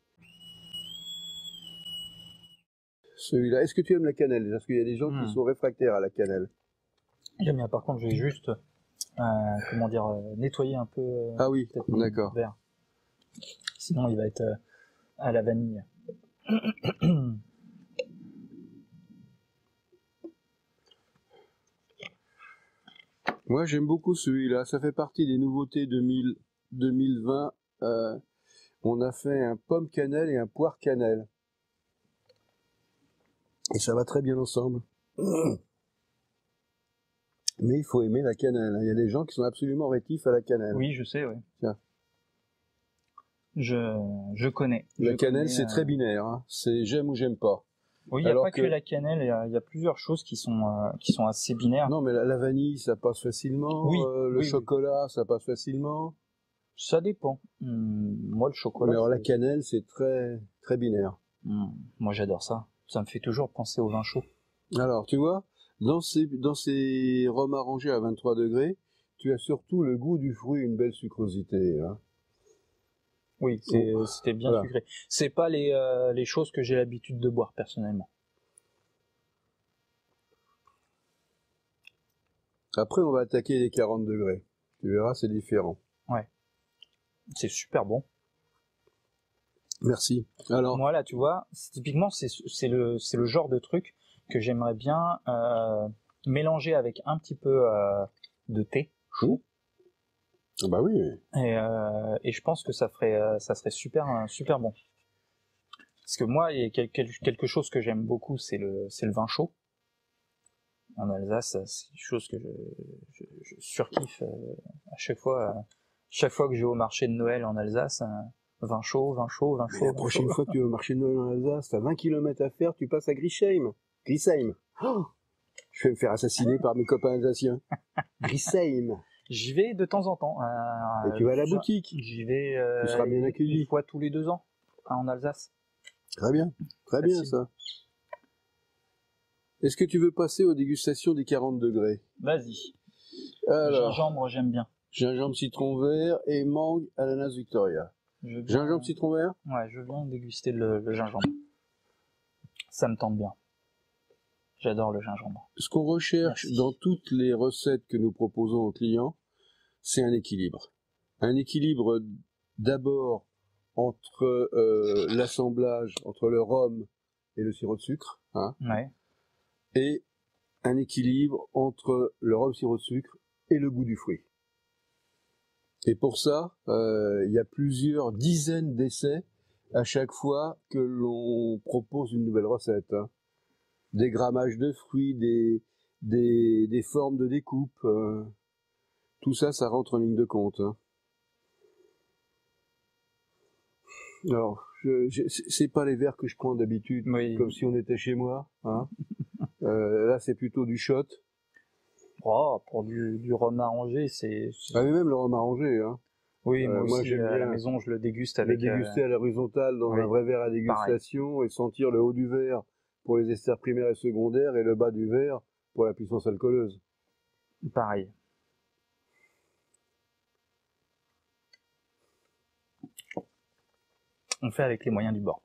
celui-là, est-ce que tu aimes la cannelle? Parce qu'il y a des gens Hmm. qui sont réfractaires à la cannelle. J'aime bien. Par contre, je vais juste euh, comment dire euh, nettoyer un peu. Euh, Ah oui, peut-être mon d'accord. verre. Sinon, il va être euh, à la vanille. Moi, j'aime beaucoup celui-là. Ça fait partie des nouveautés deux mille, deux mille vingt. Euh, on a fait un pomme cannelle et un poire cannelle. Et ça va très bien ensemble. Mais il faut aimer la cannelle. Il y a des gens qui sont absolument rétifs à la cannelle. Oui, je sais, oui. Tiens. Je, je connais. La Je cannelle, connais, c'est euh, très binaire. Hein. C'est j'aime ou j'aime pas. Oui, il n'y a Alors pas que- que la cannelle, il y a, il y a plusieurs choses qui sont, euh, qui sont assez binaires. Non, mais la, la vanille, ça passe facilement. Oui, Euh, le oui, oui. chocolat, ça passe facilement. Ça dépend. Hum, moi, le chocolat. Mais alors la c'est- cannelle, c'est très très binaire. Hum, moi, j'adore ça. Ça me fait toujours penser au vin chaud. Alors, tu vois, dans ces, dans ces rhums arrangés à vingt-trois degrés, tu as surtout le goût du fruit, une belle sucrosité. Hein. Oui, c'est- c'était bien Voilà. sucré. C'est pas les, euh, les choses que j'ai l'habitude de boire personnellement. Après, on va attaquer les quarante degrés. Tu verras, c'est différent. C'est super bon. Merci. Alors, Moi, là, tu vois, c'est- typiquement, c'est c'est le, c'est le genre de truc que j'aimerais bien euh, mélanger avec un petit peu euh, de thé chaud. bah oui, Et, euh, et je pense que ça ferait, euh, ça serait super, euh, super bon. Parce que moi, il y a quel- quel- quelque chose que j'aime beaucoup, c'est le, c'est le vin chaud. En Alsace, c'est quelque chose que je, je, je surkiffe euh, à chaque fois. euh, chaque fois que je vais au marché de Noël en Alsace, euh, Vin chaud, vin chaud, vin Mais chaud. la vin prochaine chaud. fois que tu vas au marché de Noël en Alsace, t'as vingt kilomètres à faire, tu passes à Grisheim. Grisheim. Oh, je vais me faire assassiner par mes copains alsaciens. Grisheim. J'y vais de temps en temps. euh, Et tu vas à la j'y- boutique. J'y vais euh, Tu seras bien accueilli. une fois tous les deux ans, hein, en Alsace. Très bien. Très bien, Facile. ça. Est-ce que tu veux passer aux dégustations des quarante degrés? Vas-y. Alors, Gingembre, j'aime bien. gingembre citron vert et mangue ananas Victoria. Je veux bien- Gingembre citron vert? Ouais, je veux bien déguster le, le gingembre. Ça me tente bien. J'adore le gingembre. Ce qu'on recherche Merci. dans toutes les recettes que nous proposons aux clients, c'est un équilibre. Un équilibre d'abord entre euh, l'assemblage, entre le rhum et le sirop de sucre, hein, Ouais. et un équilibre entre le rhum, sirop de sucre et le goût du fruit. Et pour ça, euh, il y a plusieurs dizaines d'essais à chaque fois que l'on propose une nouvelle recette, hein. Des grammages de fruits, des, des, des formes de découpe, euh, tout ça, ça rentre en ligne de compte, hein. Alors, je, je, c'est pas les verres que je prends d'habitude, Oui. comme si on était chez moi, hein. euh, là, c'est plutôt du shot. Oh, pour du, du rhum arrangé, c'est... c'est- Ah, mais même le rhum arrangé, hein. Oui, euh, moi moi, aussi, j'aime à la bien maison, je le déguste Les avec... déguster euh, à l'horizontale dans oui. un vrai verre à dégustation et sentir le haut du verre pour les esters primaires et secondaires et le bas du verre pour la puissance alcooleuse. pareil. On fait avec les moyens du bord.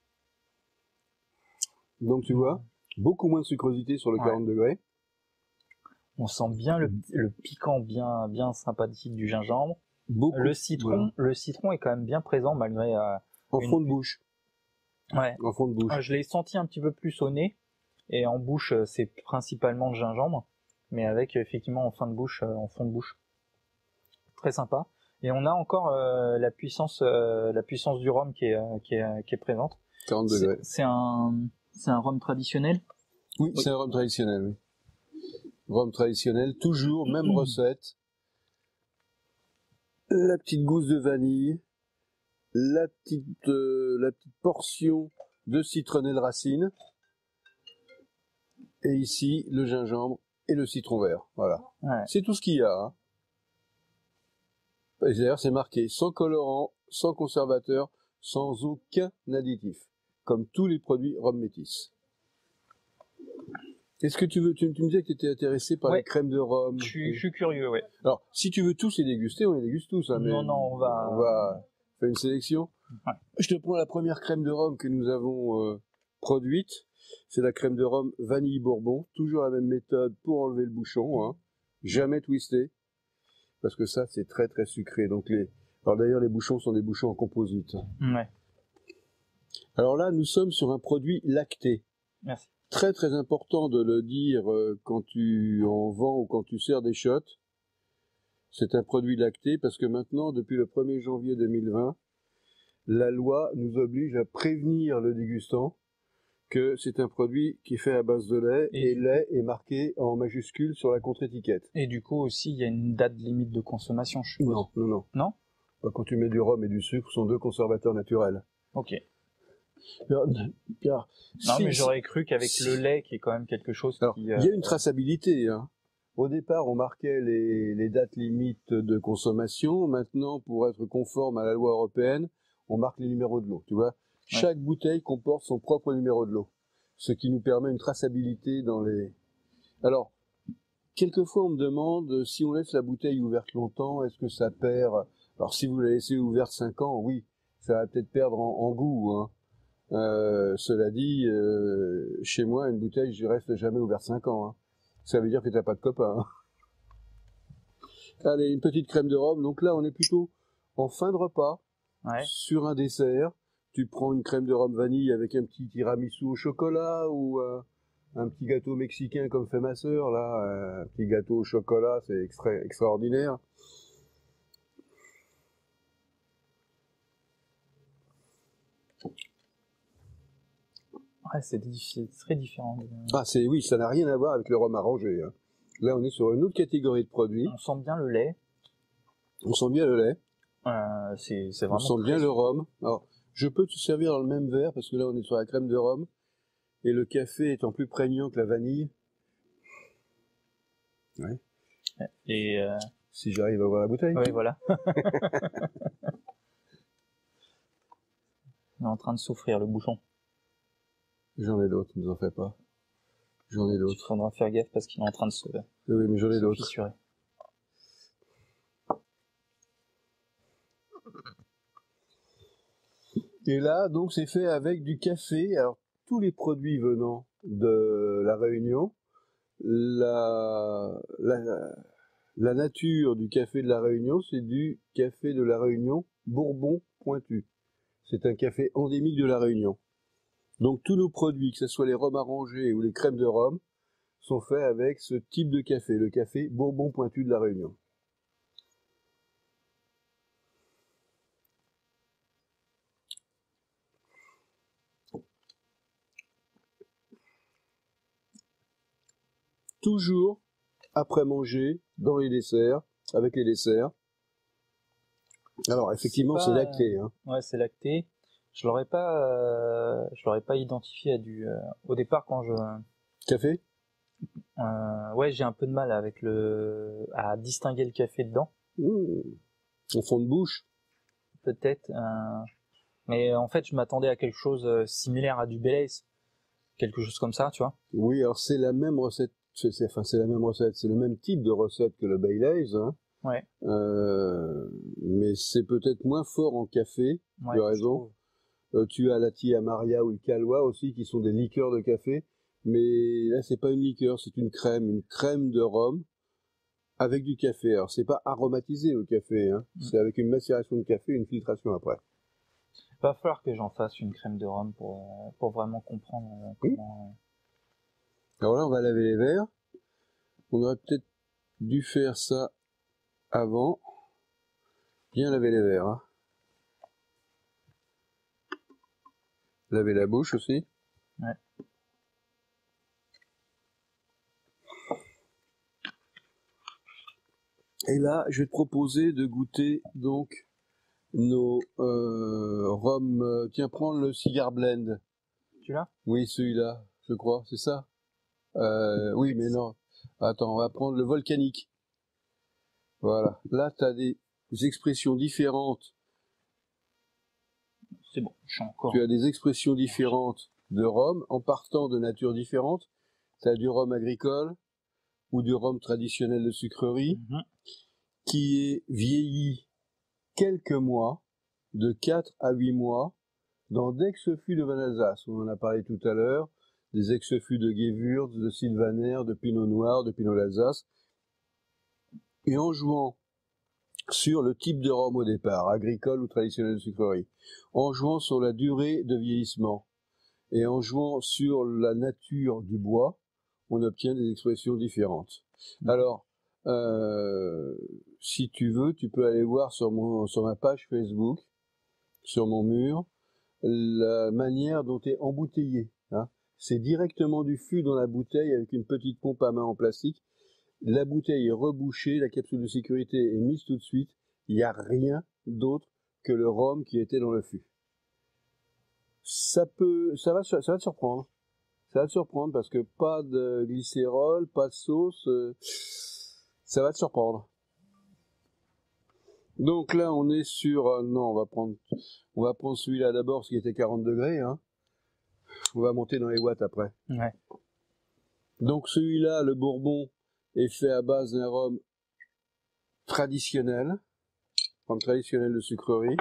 Donc tu vois, beaucoup moins de sucrosité sur le Ouais. quarante degrés. On sent bien le, le piquant bien, bien sympathique du gingembre. Beaucoup, Le citron, voilà. le citron est quand même bien présent malgré... euh, En une- fond de bouche. Ouais. En fond de bouche. Ah, je l'ai senti un petit peu plus au nez, et en bouche, euh, c'est principalement le gingembre, mais avec euh, effectivement en fin de bouche, euh, en fond de bouche. Très sympa. Et on a encore euh, la puissance, euh, la puissance du rhum qui est, euh, qui est, euh, qui est présente. quarante C'est degrés. c'est un, c'est un rhum traditionnel. Oui, c'est un rhum traditionnel, oui. Rhum traditionnel, toujours, même recette. La petite gousse de vanille, la petite, euh, la petite portion de citronnelle racine, et ici, le gingembre et le citron vert. Voilà. Ouais. C'est tout ce qu'il y a, hein. Et d'ailleurs, c'est marqué sans colorant, sans conservateur, sans aucun additif, comme tous les produits rhum métis. Est-ce que tu veux, tu, tu me disais que tu étais intéressé par Ouais. les crèmes de rhum. Je suis, je suis curieux, ouais. Alors, si tu veux tous les déguster, on les déguste tous, hein, mais Non, non, on va- on va faire une sélection. Ouais. Je te prends la première crème de rhum que nous avons euh, produite. C'est la crème de rhum vanille bourbon. Toujours la même méthode pour enlever le bouchon, hein. Jamais twisté. Parce que ça, c'est très très sucré. Donc les, alors d'ailleurs, les bouchons sont des bouchons en composite. Ouais. Alors là, nous sommes sur un produit lacté. Merci. Très très important de le dire euh, quand tu en vends ou quand tu sers des shots. C'est un produit lacté parce que maintenant, depuis le premier janvier deux mille vingt, la loi nous oblige à prévenir le dégustant que c'est un produit qui est fait à base de lait Et et, du- lait est marqué en majuscule sur la contre-étiquette. Et du coup aussi, il y a une date limite de consommation, je suppose. Non, non, non. Non Bah, quand tu mets du rhum et du sucre, ce sont deux conservateurs naturels. Ok. Pierre, Pierre, Non, si- mais j'aurais cru qu'avec si- le lait, qui est quand même quelque chose Alors, qui... il euh, y a une traçabilité, hein. Au départ, on marquait les, les dates limites de consommation. Maintenant, pour être conforme à la loi européenne, on marque les numéros de l'eau. Tu vois, chaque bouteille comporte son propre numéro de l'eau, ce qui nous permet une traçabilité dans les. Alors, quelquefois, on me demande si on laisse la bouteille ouverte longtemps, est-ce que ça perd? Alors, si vous la laissez ouverte cinq ans, oui, ça va peut-être perdre en, en goût, hein. Euh, cela dit, euh, chez moi, une bouteille, je reste jamais ouverte cinq ans, hein. Ça veut dire que t'as pas de copain, hein. Allez, une petite crème de rhum. Donc là, on est plutôt en fin de repas, Ouais. sur un dessert. Tu prends une crème de rhum vanille avec un petit tiramisu au chocolat ou euh, un petit gâteau mexicain comme fait ma sœur, là, euh, un petit gâteau au chocolat, c'est extra extraordinaire. Ouais, c'est diffi- c'est très différent. Ah, c'est oui, ça n'a rien à voir avec le rhum arrangé, hein. Là, on est sur une autre catégorie de produits. On sent bien le lait. On sent bien le lait. Euh, c'est, c'est On vraiment. sent bien très- le rhum. Alors, je peux te servir dans le même verre, parce que là, on est sur la crème de rhum, et le café étant plus prégnant que la vanille. Ouais. Et euh, Si j'arrive à voir la bouteille. oui, voilà. Il est en train de souffrir le bouchon. J'en ai d'autres, ne vous en faites pas. J'en ai Il d'autres. faudra faire gaffe parce qu'il est en train de se, Oui, mais j'en ai se d'autres. fissurer. Et là, donc, c'est fait avec du café. Alors, tous les produits venant de la Réunion, la, la, la nature du café de la Réunion, c'est du café de la Réunion Bourbon Pointu. C'est un café endémique de la Réunion. Donc, tous nos produits, que ce soit les rhums arrangés ou les crèmes de rhum, sont faits avec ce type de café, le café Bourbon Pointu de la Réunion. Toujours après manger, dans les desserts, avec les desserts. Alors, effectivement, C'est c'est pas- lacté. Hein. Ouais, c'est lacté. Je l'aurais pas, euh, je l'aurais pas identifié à du. Euh, au départ, quand je, Café? euh, ouais, j'ai un peu de mal avec le, à distinguer le café dedans, Mmh. En fond de bouche. peut-être. euh, mais en fait, je m'attendais à quelque chose euh, similaire à du Baileys, quelque chose comme ça, tu vois. Oui, alors c'est la même recette. C'est, c'est- enfin, c'est la même recette. C'est le même type de recette que le Baileys. Hein. Ouais. Euh, mais c'est peut-être moins fort en café. Ouais, tu as je raison. trouve. Euh, tu as la Tia Maria ou le Calwa aussi, qui sont des liqueurs de café. Mais là, c'est pas une liqueur, c'est une crème. Une crème de rhum avec du café. Alors, c'est pas aromatisé au café. Hein. Mm. C'est avec une macération de café et une filtration après. Va falloir que j'en fasse une crème de rhum pour, euh, pour vraiment comprendre euh, comment. Alors là, on va laver les verres. On aurait peut-être dû faire ça avant. Bien laver les verres. Hein. Laver la bouche aussi. Ouais. Et là, je vais te proposer de goûter donc nos euh, rhum. euh, Tiens, prends le Cigar Blend. Tu l'as? Oui, celui-là, je crois, c'est ça. Euh, oui, mais non. Attends, on va prendre le volcanique. Voilà. Là, tu as des expressions différentes. C'est bon, je suis encore. Tu as des expressions différentes de rhum en partant de natures différentes. Tu as du rhum agricole ou du rhum traditionnel de sucrerie Mhm. qui est vieilli quelques mois, de quatre à huit mois, dans d'ex-fûts de Van-Alsace. On en a parlé tout à l'heure, des ex-fûts de Gewürz, de Sylvaner, de Pinot Noir, de Pinot d'Alsace. Et en jouant sur le type de rhum au départ, agricole ou traditionnel de sucrerie, en jouant sur la durée de vieillissement, et en jouant sur la nature du bois, on obtient des expressions différentes. Alors, euh, si tu veux, tu peux aller voir sur, mon, sur ma page Facebook, sur mon mur, la manière dont est embouteillé. Hein. C'est directement du fût dans la bouteille avec une petite pompe à main en plastique. La bouteille est rebouchée, la capsule de sécurité est mise tout de suite. Il n'y a rien d'autre que le rhum qui était dans le fût. Ça peut, ça va, ça va te surprendre. Ça va te surprendre parce que pas de glycérol, pas de sauce, euh, ça va te surprendre. Donc là, on est sur, euh, non, on va prendre, on va prendre celui-là d'abord, ce qui était quarante degrés, hein. On va monter dans les watts après. Ouais. Donc celui-là, le Bourbon, est fait à base d'un rhum traditionnel, rhum traditionnel de sucrerie.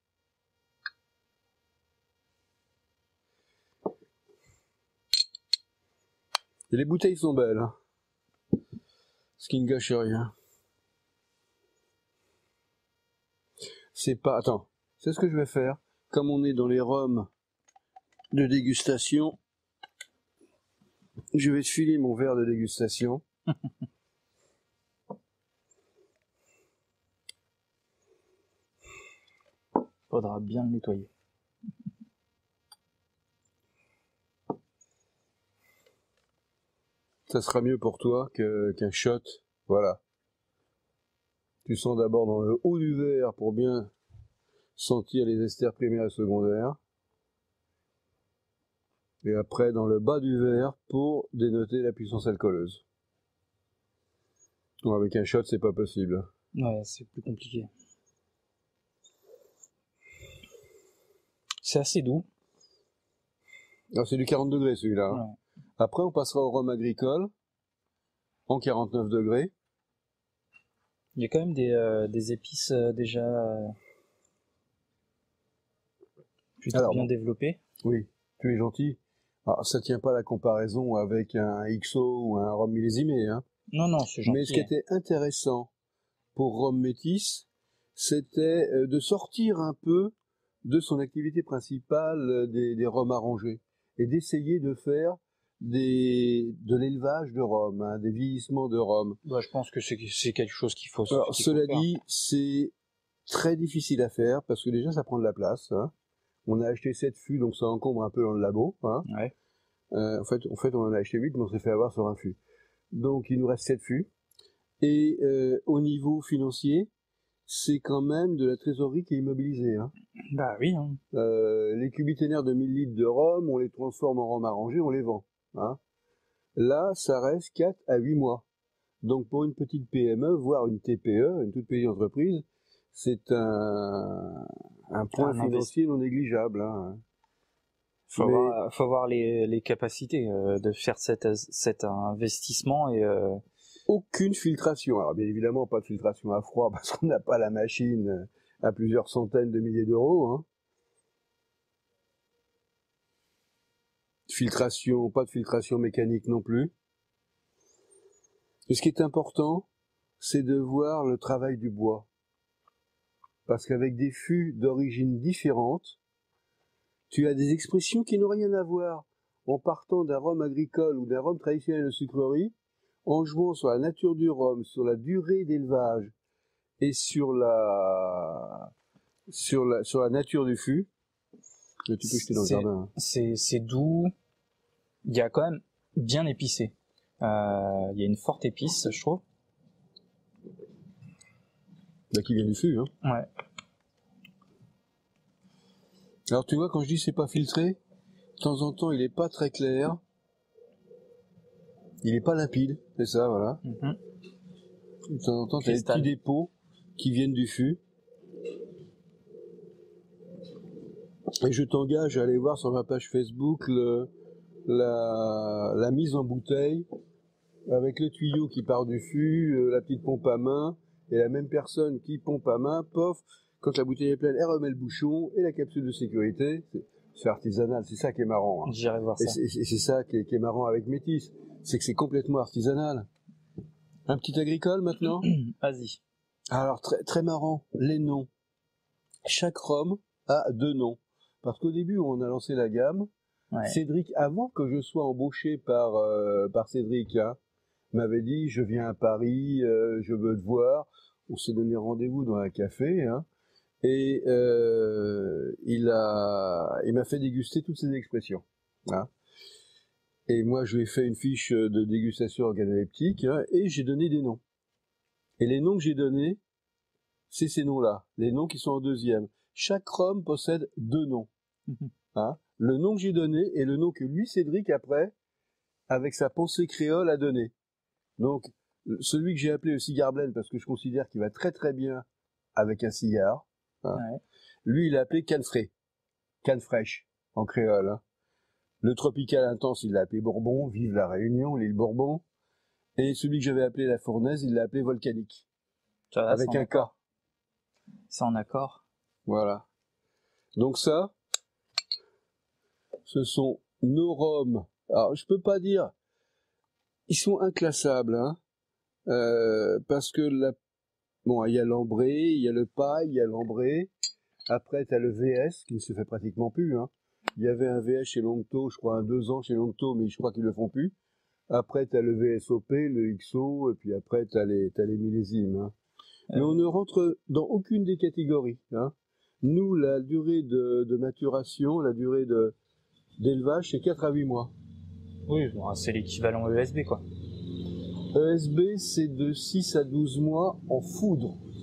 Et les bouteilles sont belles, hein. Ce qui ne gâche rien. C'est pas... Attends, c'est ce que je vais faire. Comme on est dans les rhums de dégustation, je vais te filer mon verre de dégustation. Faudra bien le nettoyer. Ça sera mieux pour toi que, qu'un shot. Voilà. Tu sens d'abord dans le haut du verre pour bien sentir les esters primaires et secondaires. Et après dans le bas du verre pour dénoter la puissance alcooleuse. Bon, avec un shot, c'est pas possible. Ouais, c'est plus compliqué. C'est assez doux. Alors, c'est du quarante degrés celui-là. Hein. Ouais. Après, on passera au rhum agricole en quarante-neuf degrés. Il y a quand même des, euh, des épices euh, déjà euh, plutôt Alors, bien bon. développées. Oui, tu es gentil. Alors, ça tient pas la comparaison avec un X O ou un rhum millésimé. Hein. Non, non, c'est gentil. Mais ce qui était intéressant pour Rhum Métis, c'était de sortir un peu de son activité principale des, des rhums arrangés et d'essayer de faire des, de l'élevage de rhum, hein, des vieillissements de rhum. Bah, je pense que c'est, c'est quelque chose qu'il faut, Alors, qu'il cela faut faire. dit, c'est très difficile à faire parce que déjà ça prend de la place. Hein. On a acheté sept fûts, donc ça encombre un peu dans le labo. Hein. Ouais. Euh, en, fait, en fait, on en a acheté huit, mais on s'est fait avoir sur un fût. Donc il nous reste sept fûts. Et euh, au niveau financier, c'est quand même de la trésorerie qui est immobilisée. Hein. Bah oui. Hein. Euh, les cubiténaires de mille litres de rhum, on les transforme en rhum arrangé, on les vend. Hein. Là, ça reste quatre à huit mois. Donc pour une petite P M E, voire une T P E, une toute petite entreprise, c'est un, un point Un financier non négligeable. Hein. Faut, Mais- avoir, faut avoir les, les capacités euh, de faire cet, cet investissement et euh, Aucune filtration. Alors bien évidemment, pas de filtration à froid parce qu'on n'a pas la machine à plusieurs centaines de milliers d'euros. Hein. Filtration, pas de filtration mécanique non plus. Et ce qui est important, c'est de voir le travail du bois. Parce qu'avec des fûts d'origine différente, tu as des expressions qui n'ont rien à voir en partant d'un rhum agricole ou d'un rhum traditionnel de sucrerie, en jouant sur la nature du rhum, sur la durée d'élevage et sur la, sur la, sur la nature du fût. Mais tu peux jeter dans le C'est- jardin. Hein. c'est, c'est doux. Il y a quand même bien épicé. Euh, il y a une forte épice, je trouve. Bah, qui vient du fût. Hein. Ouais. Alors tu vois, quand je dis c'est pas filtré, de temps en temps il est pas très clair, il est pas limpide, c'est ça, voilà. Mhm. De temps en temps tu as des Cristal. petits dépôts qui viennent du fût. Et je t'engage à aller voir sur ma page Facebook le, la, la mise en bouteille avec le tuyau qui part du fût, euh, la petite pompe à main, et la même personne qui pompe à main, pof, quand la bouteille est pleine, elle remet le bouchon et la capsule de sécurité. C'est, c'est artisanal, c'est ça qui est marrant. Hein. J'irai voir Et ça. c'est, et c'est ça qui est, qui est marrant avec Métis, c'est que c'est complètement artisanal. Un petit agricole maintenant. Vas-y. Alors très, très marrant, les noms. Chaque rhum a deux noms. Parce qu'au début où on a lancé la gamme, Ouais. Cédric, avant que je sois embauché par, euh, par Cédric, hein, m'avait dit je viens à Paris, euh, je veux te voir. On s'est donné rendez-vous dans un café, hein, et euh, il a, il m'a fait déguster toutes ces expressions. Hein. Et moi, je lui ai fait une fiche de dégustation organoleptique, hein, et j'ai donné des noms. Et les noms que j'ai donnés, c'est ces noms-là, les noms qui sont en deuxième. Chaque rhum possède deux noms. Mhm. Hein. Le nom que j'ai donné et le nom que lui, Cédric, après, avec sa pensée créole, a donné. Donc, celui que j'ai appelé le cigare blend, parce que je considère qu'il va très très bien avec un cigare, hein. Ouais. Lui, il l'a appelé canne frais, canne fraîche, en créole. Hein. Le tropical intense, il l'a appelé Bourbon, vive la Réunion, l'île Bourbon. Et celui que j'avais appelé la fournaise, il l'a appelé volcanique, Ça va, avec c'est en un K. accord. C'est en accord. Voilà. Donc ça, ce sont nos rhums. Alors, je peux pas dire, ils sont inclassables, hein, euh, parce que la, bon, il y a l'ambré, il y a le paille, il y a l'ambré. Après, tu as le V S, qui ne se fait pratiquement plus, hein. Il y avait un V S chez Longto, je crois, un deux ans chez Longto, mais je crois qu'ils le font plus. Après, tu as le V S O P, le X O, et puis après, tu as les, t'as les millésimes, hein. Mais on ne rentre dans aucune des catégories, hein. Nous, la durée de, de maturation, la durée de, d'élevage, c'est quatre à huit mois. Oui, bon, c'est l'équivalent E S B, quoi. E S B, c'est de six à douze mois en foudre.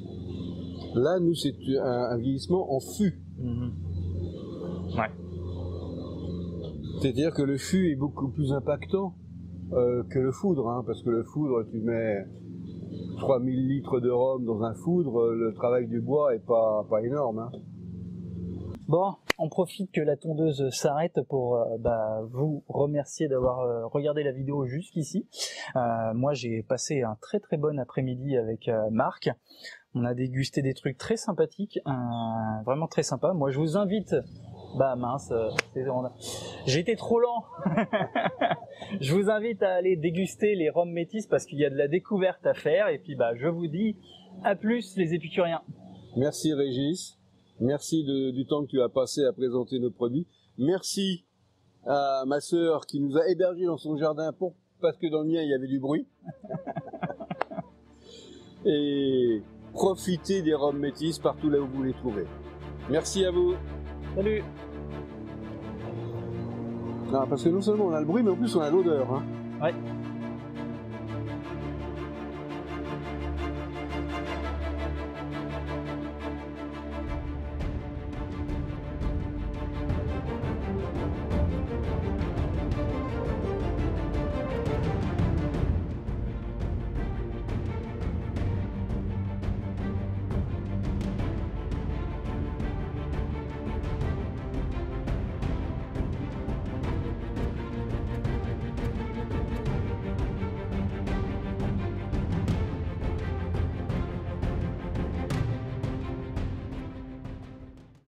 Là, nous, c'est un, un vieillissement en fût. Mmh. Ouais. C'est-à-dire que le fût est beaucoup plus impactant euh, que le foudre, hein, parce que le foudre, tu mets trois mille litres de rhum dans un foudre, le travail du bois est pas, pas énorme. Hein. Bon, on profite que la tondeuse s'arrête pour euh, bah, vous remercier d'avoir euh, regardé la vidéo jusqu'ici. Euh, moi, j'ai passé un très très bon après-midi avec euh, Marc. On a dégusté des trucs très sympathiques, euh, vraiment très sympa. Moi, je vous invite... Bah mince, euh, a... j'ai été trop lent. Je vous invite à aller déguster les rhums métis parce qu'il y a de la découverte à faire. Et puis bah, je vous dis à plus les épicuriens. Merci Régis. Merci de, du temps que tu as passé à présenter nos produits. Merci à ma sœur qui nous a hébergés dans son jardin pour, parce que dans le mien il y avait du bruit. Et profitez des rhums métis partout là où vous les trouvez. Merci à vous. Salut. Non, parce que non seulement on a le bruit, mais en plus on a l'odeur. Hein. Ouais.